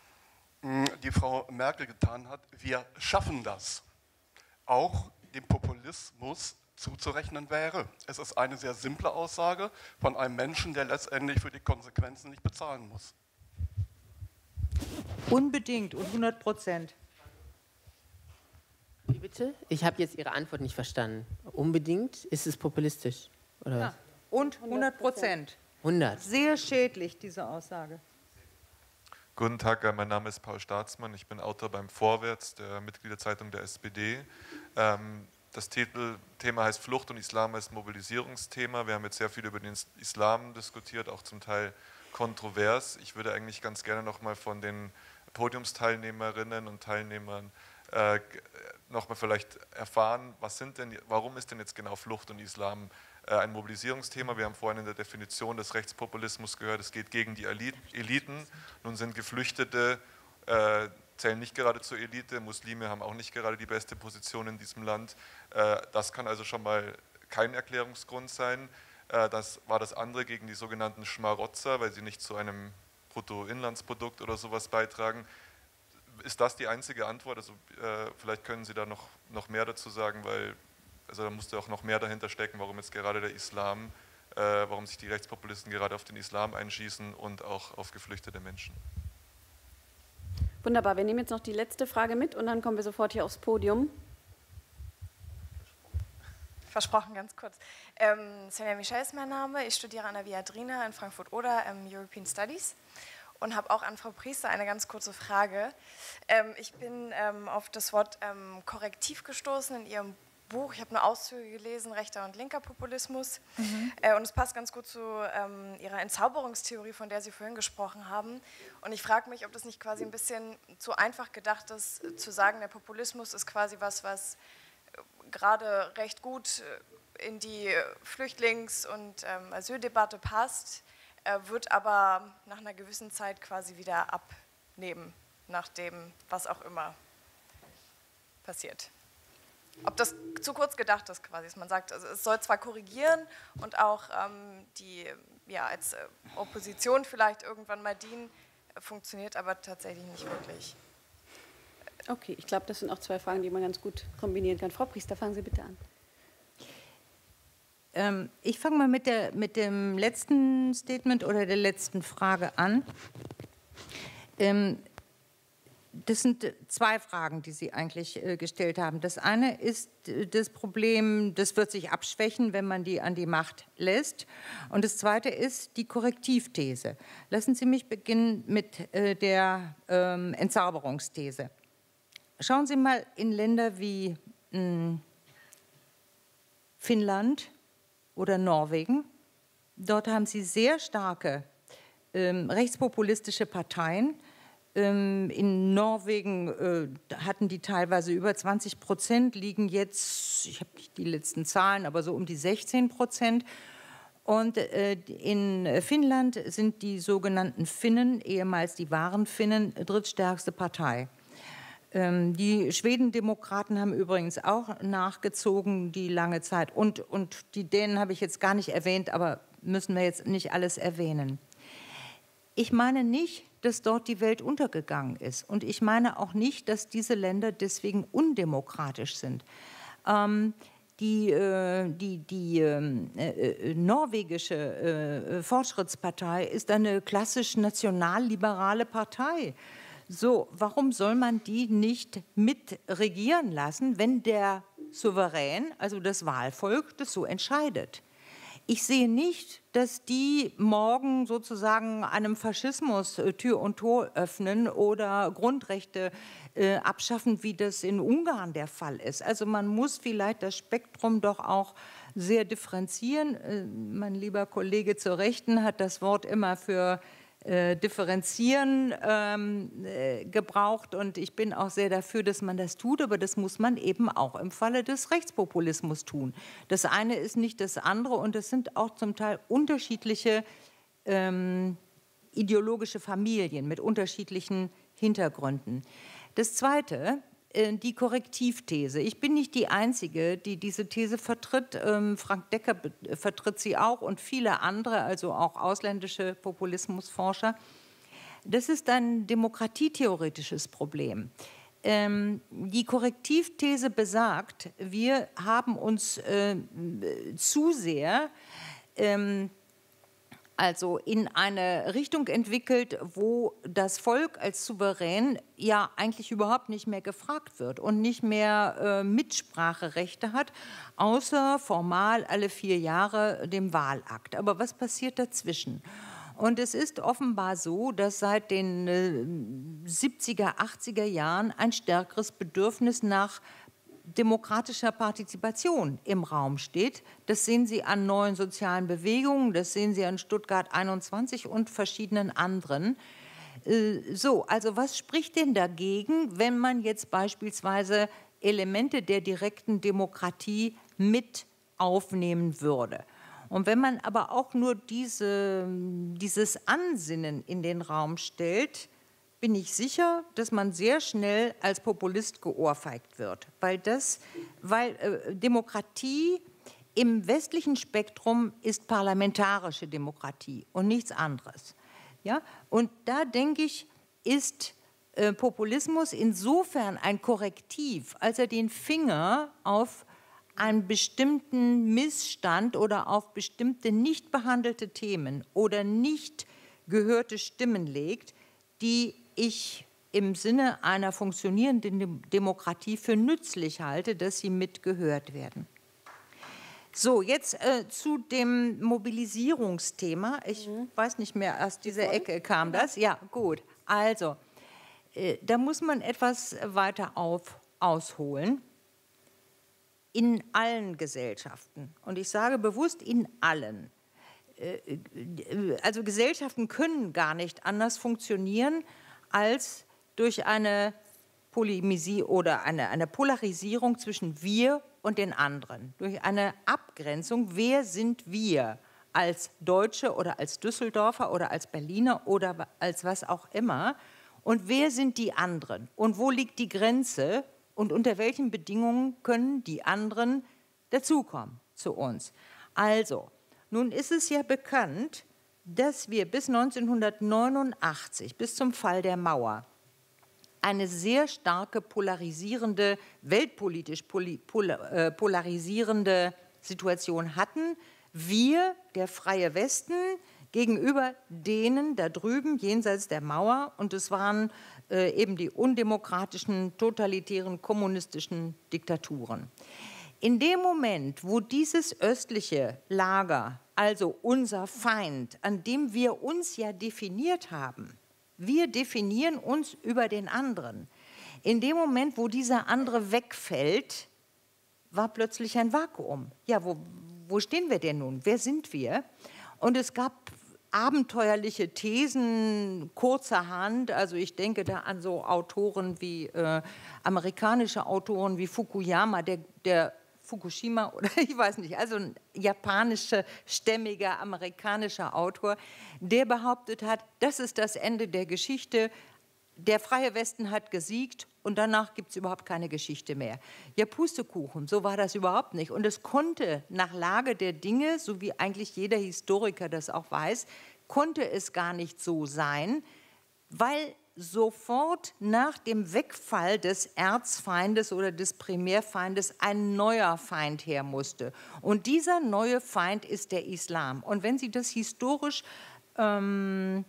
mh, die Frau Merkel getan hat, wir schaffen das, auch dem Populismus zuzurechnen wäre? Es ist eine sehr simple Aussage von einem Menschen, der letztendlich für die Konsequenzen nicht bezahlen muss. Unbedingt und hundert Prozent. Wie bitte? Ich habe jetzt Ihre Antwort nicht verstanden. Unbedingt? Ist es populistisch? Oder Ja. was? Und hundert Prozent. hundert. Sehr schädlich, diese Aussage. Guten Tag, mein Name ist Paul Staatsmann. Ich bin Autor beim Vorwärts, der Mitgliederzeitung der S P D. Ähm, Das Titel, Thema heißt Flucht und Islam als Mobilisierungsthema. Wir haben jetzt sehr viel über den Islam diskutiert, auch zum Teil kontrovers. Ich würde eigentlich ganz gerne noch mal von den Podiumsteilnehmerinnen und Teilnehmern äh, noch mal vielleicht erfahren, was sind denn, warum ist denn jetzt genau Flucht und Islam äh, ein Mobilisierungsthema? Wir haben vorhin in der Definition des Rechtspopulismus gehört, es geht gegen die Eliten. Nun sind Geflüchtete äh, zählen nicht gerade zur Elite, Muslime haben auch nicht gerade die beste Position in diesem Land. Das kann also schon mal kein Erklärungsgrund sein. Das war das andere gegen die sogenannten Schmarotzer, weil sie nicht zu einem Bruttoinlandsprodukt oder sowas beitragen. Ist das die einzige Antwort? Also vielleicht können Sie da noch, noch mehr dazu sagen, weil also da musste auch noch mehr dahinter stecken, warum jetzt gerade der Islam, warum sich die Rechtspopulisten gerade auf den Islam einschießen und auch auf geflüchtete Menschen. Wunderbar, wir nehmen jetzt noch die letzte Frage mit und dann kommen wir sofort hier aufs Podium. Versprochen, ganz kurz. Ähm, Sonja Michel ist mein Name. Ich studiere an der Viadrina in Frankfurt-Oder ähm, European Studies und habe auch an Frau Priester eine ganz kurze Frage. Ähm, ich bin ähm, auf das Wort ähm, Korrektiv gestoßen in Ihrem Buch. Ich habe nur Auszüge gelesen, rechter und linker Populismus. Mhm. Äh, und es passt ganz gut zu ähm, Ihrer Entzauberungstheorie, von der Sie vorhin gesprochen haben. Und ich frage mich, ob das nicht quasi ein bisschen zu einfach gedacht ist, zu sagen, der Populismus ist quasi was, was gerade recht gut in die Flüchtlings- und ähm, Asyldebatte passt, äh, wird aber nach einer gewissen Zeit quasi wieder abnehmen, nach dem, was auch immer passiert. Ob das zu kurz gedacht ist quasi, dass man sagt, also es soll zwar korrigieren und auch ähm, die ja, als äh, Opposition vielleicht irgendwann mal dienen, äh, funktioniert aber tatsächlich nicht wirklich. Okay, ich glaube, das sind auch zwei Fragen, die man ganz gut kombinieren kann. Frau Priester, fangen Sie bitte an. Ähm, ich fange mal mit, der, mit dem letzten Statement oder der letzten Frage an. Ähm, Das sind zwei Fragen, die Sie eigentlich äh, gestellt haben. Das eine ist äh, das Problem, das wird sich abschwächen, wenn man die an die Macht lässt. Und das zweite ist die Korrektivthese. Lassen Sie mich beginnen mit äh, der ähm, Entzauberungsthese. Schauen Sie mal in Länder wie mh, Finnland oder Norwegen. Dort haben Sie sehr starke ähm, rechtspopulistische Parteien. In Norwegen äh, hatten die teilweise über zwanzig Prozent, liegen jetzt, ich habe nicht die letzten Zahlen, aber so um die sechzehn Prozent. Und äh, in Finnland sind die sogenannten Finnen, ehemals die wahren Finnen, drittstärkste Partei. Ähm, die Schwedendemokraten haben übrigens auch nachgezogen, die lange Zeit. Und, und die Dänen habe ich jetzt gar nicht erwähnt, aber müssen wir jetzt nicht alles erwähnen. Ich meine nicht, dass dort die Welt untergegangen ist. Und ich meine auch nicht, dass diese Länder deswegen undemokratisch sind. Ähm, die äh, die, die äh, norwegische äh, Fortschrittspartei ist eine klassisch nationalliberale Partei. So, warum soll man die nicht mitregieren lassen, wenn der Souverän, also das Wahlvolk, das so entscheidet? Ich sehe nicht, dass die morgen sozusagen einem Faschismus Tür und Tor öffnen oder Grundrechte äh, abschaffen, wie das in Ungarn der Fall ist. Also man muss vielleicht das Spektrum doch auch sehr differenzieren. Äh, mein lieber Kollege zur Rechten hat das Wort immer für äh, differenzieren ähm, äh, gebraucht und ich bin auch sehr dafür, dass man das tut, aber das muss man eben auch im Falle des Rechtspopulismus tun. Das eine ist nicht das andere und es sind auch zum Teil unterschiedliche ähm, ideologische Familien mit unterschiedlichen Hintergründen. Das zweite, äh, die Korrektivthese. Ich bin nicht die Einzige, die diese These vertritt. Ähm, Frank Decker vertritt sie auch und viele andere, also auch ausländische Populismusforscher. Das ist ein demokratietheoretisches Problem. Ähm, die Korrektivthese besagt, wir haben uns äh, zu sehr ähm, also in eine Richtung entwickelt, wo das Volk als Souverän ja eigentlich überhaupt nicht mehr gefragt wird und nicht mehr äh, Mitspracherechte hat, außer formal alle vier Jahre dem Wahlakt. Aber was passiert dazwischen? Und es ist offenbar so, dass seit den äh, siebziger, achtziger Jahren ein stärkeres Bedürfnis nach demokratischer Partizipation im Raum steht. Das sehen Sie an neuen sozialen Bewegungen, das sehen Sie an Stuttgart einundzwanzig und verschiedenen anderen. So, also was spricht denn dagegen, wenn man jetzt beispielsweise Elemente der direkten Demokratie mit aufnehmen würde? Und wenn man aber auch nur diese, dieses Ansinnen in den Raum stellt, bin ich sicher, dass man sehr schnell als Populist geohrfeigt wird, weil, das, weil äh, Demokratie im westlichen Spektrum ist parlamentarische Demokratie und nichts anderes. Ja? Und da denke ich, ist äh, Populismus insofern ein Korrektiv, als er den Finger auf einen bestimmten Missstand oder auf bestimmte nicht behandelte Themen oder nicht gehörte Stimmen legt, die ich im Sinne einer funktionierenden Demokratie für nützlich halte, dass sie mitgehört werden. So, jetzt äh, zu dem Mobilisierungsthema. Ich mhm. weiß nicht mehr, aus dieser Ecke kam das. Ja, gut. Also, äh, da muss man etwas weiter auf, ausholen. In allen Gesellschaften, und ich sage bewusst in allen, äh, also Gesellschaften können gar nicht anders funktionieren, als durch eine Polemisie oder eine, eine Polarisierung zwischen wir und den anderen, durch eine Abgrenzung, wer sind wir als Deutsche oder als Düsseldorfer oder als Berliner oder als was auch immer und wer sind die anderen und wo liegt die Grenze und unter welchen Bedingungen können die anderen dazukommen zu uns. Also, nun ist es ja bekannt, dass wir bis neunzehnhundertneunundachtzig, bis zum Fall der Mauer, eine sehr starke polarisierende, weltpolitisch polarisierende Situation hatten. Wir, der freie Westen, gegenüber denen da drüben, jenseits der Mauer, und es waren äh, eben die undemokratischen, totalitären, kommunistischen Diktaturen. In dem Moment, wo dieses östliche Lager, also unser Feind, an dem wir uns ja definiert haben, wir definieren uns über den anderen, in dem Moment, wo dieser andere wegfällt, war plötzlich ein Vakuum. Ja, wo, wo stehen wir denn nun? Wer sind wir? Und es gab abenteuerliche Thesen kurzerhand, also ich denke da an so Autoren wie, äh, amerikanische Autoren wie Fukuyama, der, der Fukushima oder ich weiß nicht, also ein japanischer, stämmiger, amerikanischer Autor, der behauptet hat, das ist das Ende der Geschichte, der freie Westen hat gesiegt und danach gibt es überhaupt keine Geschichte mehr. Ja, Pustekuchen, so war das überhaupt nicht. Und es konnte nach Lage der Dinge, so wie eigentlich jeder Historiker das auch weiß, konnte es gar nicht so sein, weil sofort nach dem Wegfall des Erzfeindes oder des Primärfeindes ein neuer Feind her musste. Und dieser neue Feind ist der Islam. Und wenn Sie das historisch ähm,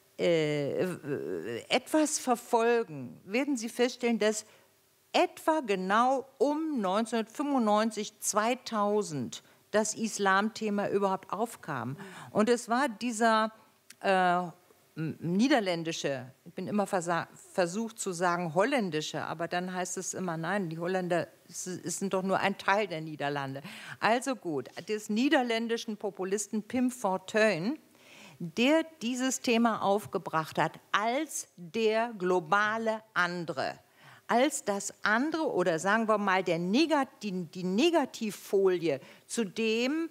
Äh, etwas verfolgen, werden Sie feststellen, dass etwa genau um neunzehnhundertfünfundneunzig, zweitausend das Islamthema überhaupt aufkam. Und es war dieser äh, niederländische, ich bin immer versucht zu sagen holländische, aber dann heißt es immer, nein, die Holländer sind doch nur ein Teil der Niederlande. Also gut, des niederländischen Populisten Pim Fortuyn, der dieses Thema aufgebracht hat als der globale andere, als das andere oder sagen wir mal der Negat die, die Negativfolie zu dem,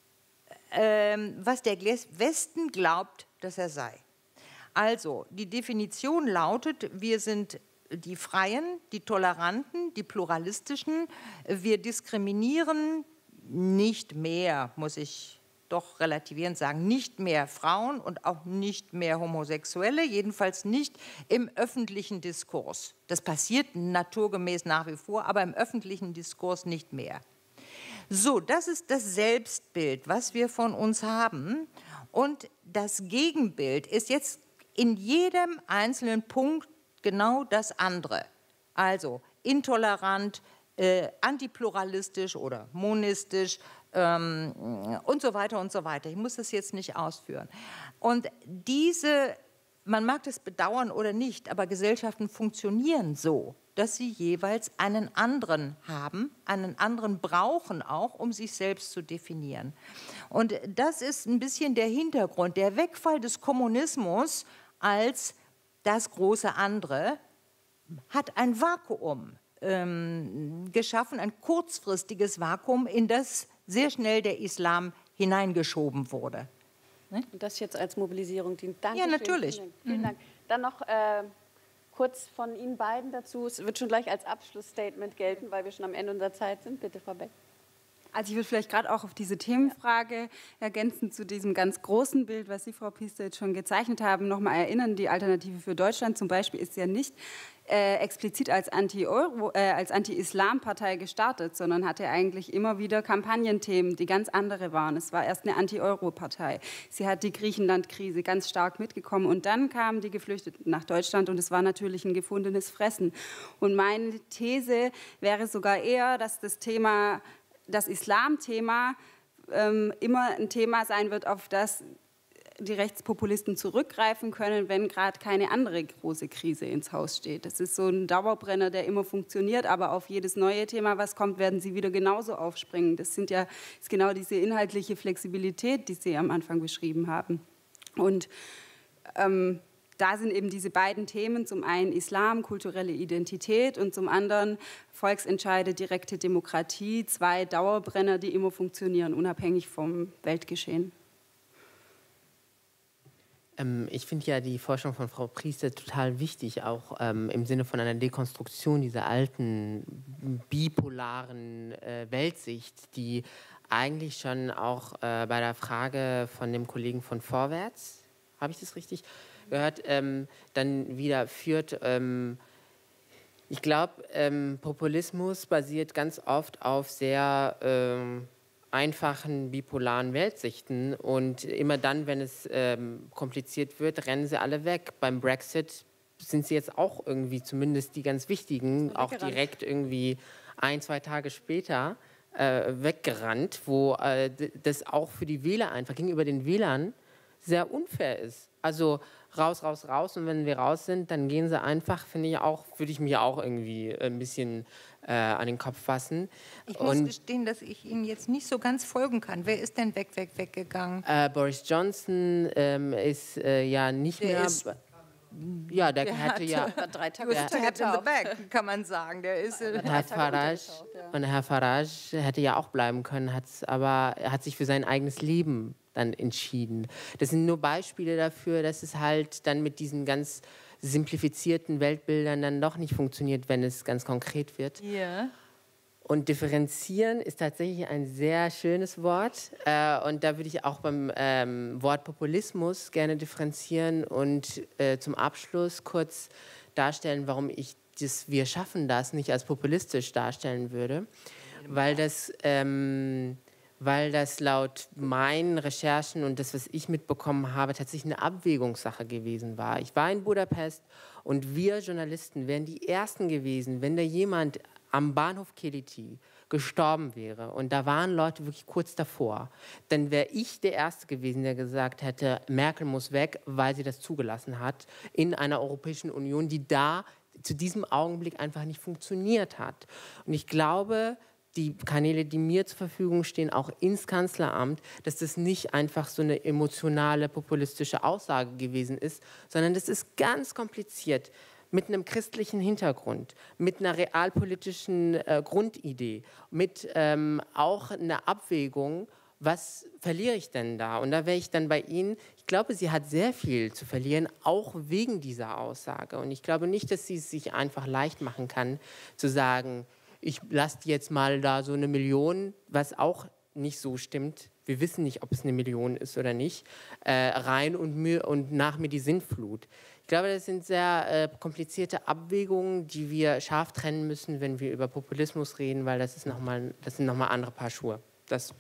ähm, was der Westen glaubt, dass er sei. Also die Definition lautet, wir sind die Freien, die Toleranten, die Pluralistischen, wir diskriminieren nicht mehr, muss ich doch relativierend sagen, nicht mehr Frauen und auch nicht mehr Homosexuelle, jedenfalls nicht im öffentlichen Diskurs. Das passiert naturgemäß nach wie vor, aber im öffentlichen Diskurs nicht mehr. So, das ist das Selbstbild, was wir von uns haben. Und das Gegenbild ist jetzt in jedem einzelnen Punkt genau das andere. Also intolerant, äh, antipluralistisch oder monistisch, und so weiter und so weiter. Ich muss das jetzt nicht ausführen. Und diese, man mag das bedauern oder nicht, aber Gesellschaften funktionieren so, dass sie jeweils einen anderen haben, einen anderen brauchen auch, um sich selbst zu definieren. Und das ist ein bisschen der Hintergrund. Der Wegfall des Kommunismus als das große andere hat ein Vakuum ähm, geschaffen, ein kurzfristiges Vakuum, in das sehr schnell der Islam hineingeschoben wurde. Ne? Und das jetzt als Mobilisierung dient. Danke. Ja, natürlich. Vielen Dank. Vielen Dank. Dann noch äh, kurz von Ihnen beiden dazu. Es wird schon gleich als Abschlussstatement gelten, weil wir schon am Ende unserer Zeit sind. Bitte, Frau Beck. Also ich würde vielleicht gerade auch auf diese Themenfrage ergänzend zu diesem ganz großen Bild, was Sie, Frau Priester, jetzt schon gezeichnet haben, nochmal erinnern. Die Alternative für Deutschland zum Beispiel ist ja nicht äh, explizit als Anti-Euro, äh, als Anti-Islam-Partei gestartet, sondern hatte eigentlich immer wieder Kampagnenthemen, die ganz andere waren. Es war erst eine Anti-Euro-Partei. Sie hat die Griechenland-Krise ganz stark mitgekommen und dann kamen die Geflüchteten nach Deutschland und es war natürlich ein gefundenes Fressen. Und meine These wäre sogar eher, dass das Thema das Islam-Thema ähm, immer ein Thema sein wird, auf das die Rechtspopulisten zurückgreifen können, wenn gerade keine andere große Krise ins Haus steht. Das ist so ein Dauerbrenner, der immer funktioniert, aber auf jedes neue Thema, was kommt, werden sie wieder genauso aufspringen. Das sind ja, ist genau diese inhaltliche Flexibilität, die Sie am Anfang beschrieben haben. Und ähm, da sind eben diese beiden Themen, zum einen Islam, kulturelle Identität und zum anderen Volksentscheide, direkte Demokratie, zwei Dauerbrenner, die immer funktionieren, unabhängig vom Weltgeschehen. Ähm, ich finde ja die Forschung von Frau Priester total wichtig, auch ähm, im Sinne von einer Dekonstruktion dieser alten, bipolaren äh, Weltsicht, die eigentlich schon auch äh, bei der Frage von dem Kollegen von Vorwärts, habe ich das richtig gehört, ähm, dann wieder führt, ähm, Ich glaube, ähm, Populismus basiert ganz oft auf sehr ähm, einfachen bipolaren Weltsichten und immer dann, wenn es ähm, kompliziert wird, rennen sie alle weg. Beim Brexit sind sie jetzt auch irgendwie, zumindest die ganz wichtigen, auch direkt irgendwie ein, zwei Tage später äh, weggerannt, wo äh, das auch für die Wähler einfach gegenüber den Wählern sehr unfair ist. Also raus, raus, raus und wenn wir raus sind, dann gehen sie einfach, finde ich auch, würde ich mir auch irgendwie ein bisschen äh, an den Kopf fassen. Ich muss und, gestehen, dass ich Ihnen jetzt nicht so ganz folgen kann. Wer ist denn weg, weg, weggegangen? Äh, Boris Johnson ähm, ist äh, ja nicht der mehr... Ist, ja, der, der hatte ja... drei Tage in the back, kann man sagen. Der ist, äh, Herr Farage, ja. Und Herr Farage hätte ja auch bleiben können, hat's, aber er hat sich für sein eigenes Leben dann entschieden. Das sind nur Beispiele dafür, dass es halt dann mit diesen ganz simplifizierten Weltbildern dann doch nicht funktioniert, wenn es ganz konkret wird. Ja. Und differenzieren ist tatsächlich ein sehr schönes Wort. Äh, und da würde ich auch beim ähm, Wort Populismus gerne differenzieren und äh, zum Abschluss kurz darstellen, warum ich das Wir schaffen das nicht als populistisch darstellen würde. Weil das... Ähm, weil das laut meinen Recherchen und das, was ich mitbekommen habe, tatsächlich eine Abwägungssache gewesen war. Ich war in Budapest und wir Journalisten wären die Ersten gewesen, wenn da jemand am Bahnhof Keleti gestorben wäre und da waren Leute wirklich kurz davor, dann wäre ich der Erste gewesen, der gesagt hätte, Merkel muss weg, weil sie das zugelassen hat in einer Europäischen Union, die da zu diesem Augenblick einfach nicht funktioniert hat. Und ich glaube, die Kanäle, die mir zur Verfügung stehen, auch ins Kanzleramt, dass das nicht einfach so eine emotionale, populistische Aussage gewesen ist, sondern das ist ganz kompliziert mit einem christlichen Hintergrund, mit einer realpolitischen äh, Grundidee, mit ähm, auch einer Abwägung, was verliere ich denn da? Und da wäre ich dann bei Ihnen. Ich glaube, sie hat sehr viel zu verlieren, auch wegen dieser Aussage. Und ich glaube nicht, dass sie es sich einfach leicht machen kann, zu sagen, ich lasse jetzt mal da so eine Million, was auch nicht so stimmt, wir wissen nicht, ob es eine Million ist oder nicht, äh, rein und, mir, und nach mir die Sintflut. Ich glaube, das sind sehr äh, komplizierte Abwägungen, die wir scharf trennen müssen, wenn wir über Populismus reden, weil das, ist noch mal, das sind nochmal andere Paar Schuhe. Das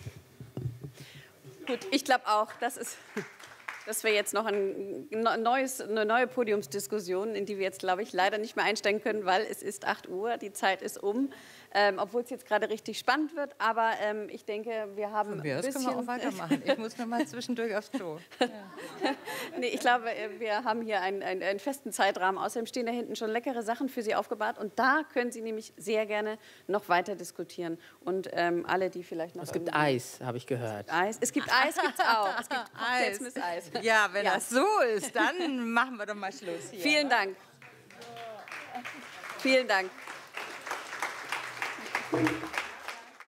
Gut, ich glaube auch, das ist... Das wäre jetzt noch ein neues, eine neue Podiumsdiskussion, in die wir jetzt, glaube ich, leider nicht mehr einsteigen können, weil es ist acht Uhr, die Zeit ist um, ähm, obwohl es jetzt gerade richtig spannend wird. Aber ähm, ich denke, wir haben ein bisschen... Das können wir auch weitermachen. Ich muss noch mal zwischendurch aufs Klo. Ja. Nee, ich glaube, wir haben hier einen, einen, einen festen Zeitrahmen. Außerdem stehen da hinten schon leckere Sachen für Sie aufgebahrt. Und da können Sie nämlich sehr gerne noch weiter diskutieren. Und ähm, alle, die vielleicht noch... Es gibt Eis, habe ich gehört. Eis. Es gibt Eis, gibt es auch. Es gibt Cocktails mit Eis. Ja, wenn ja. das so ist, dann machen wir doch mal Schluss hier. Vielen Dank. Vielen Dank.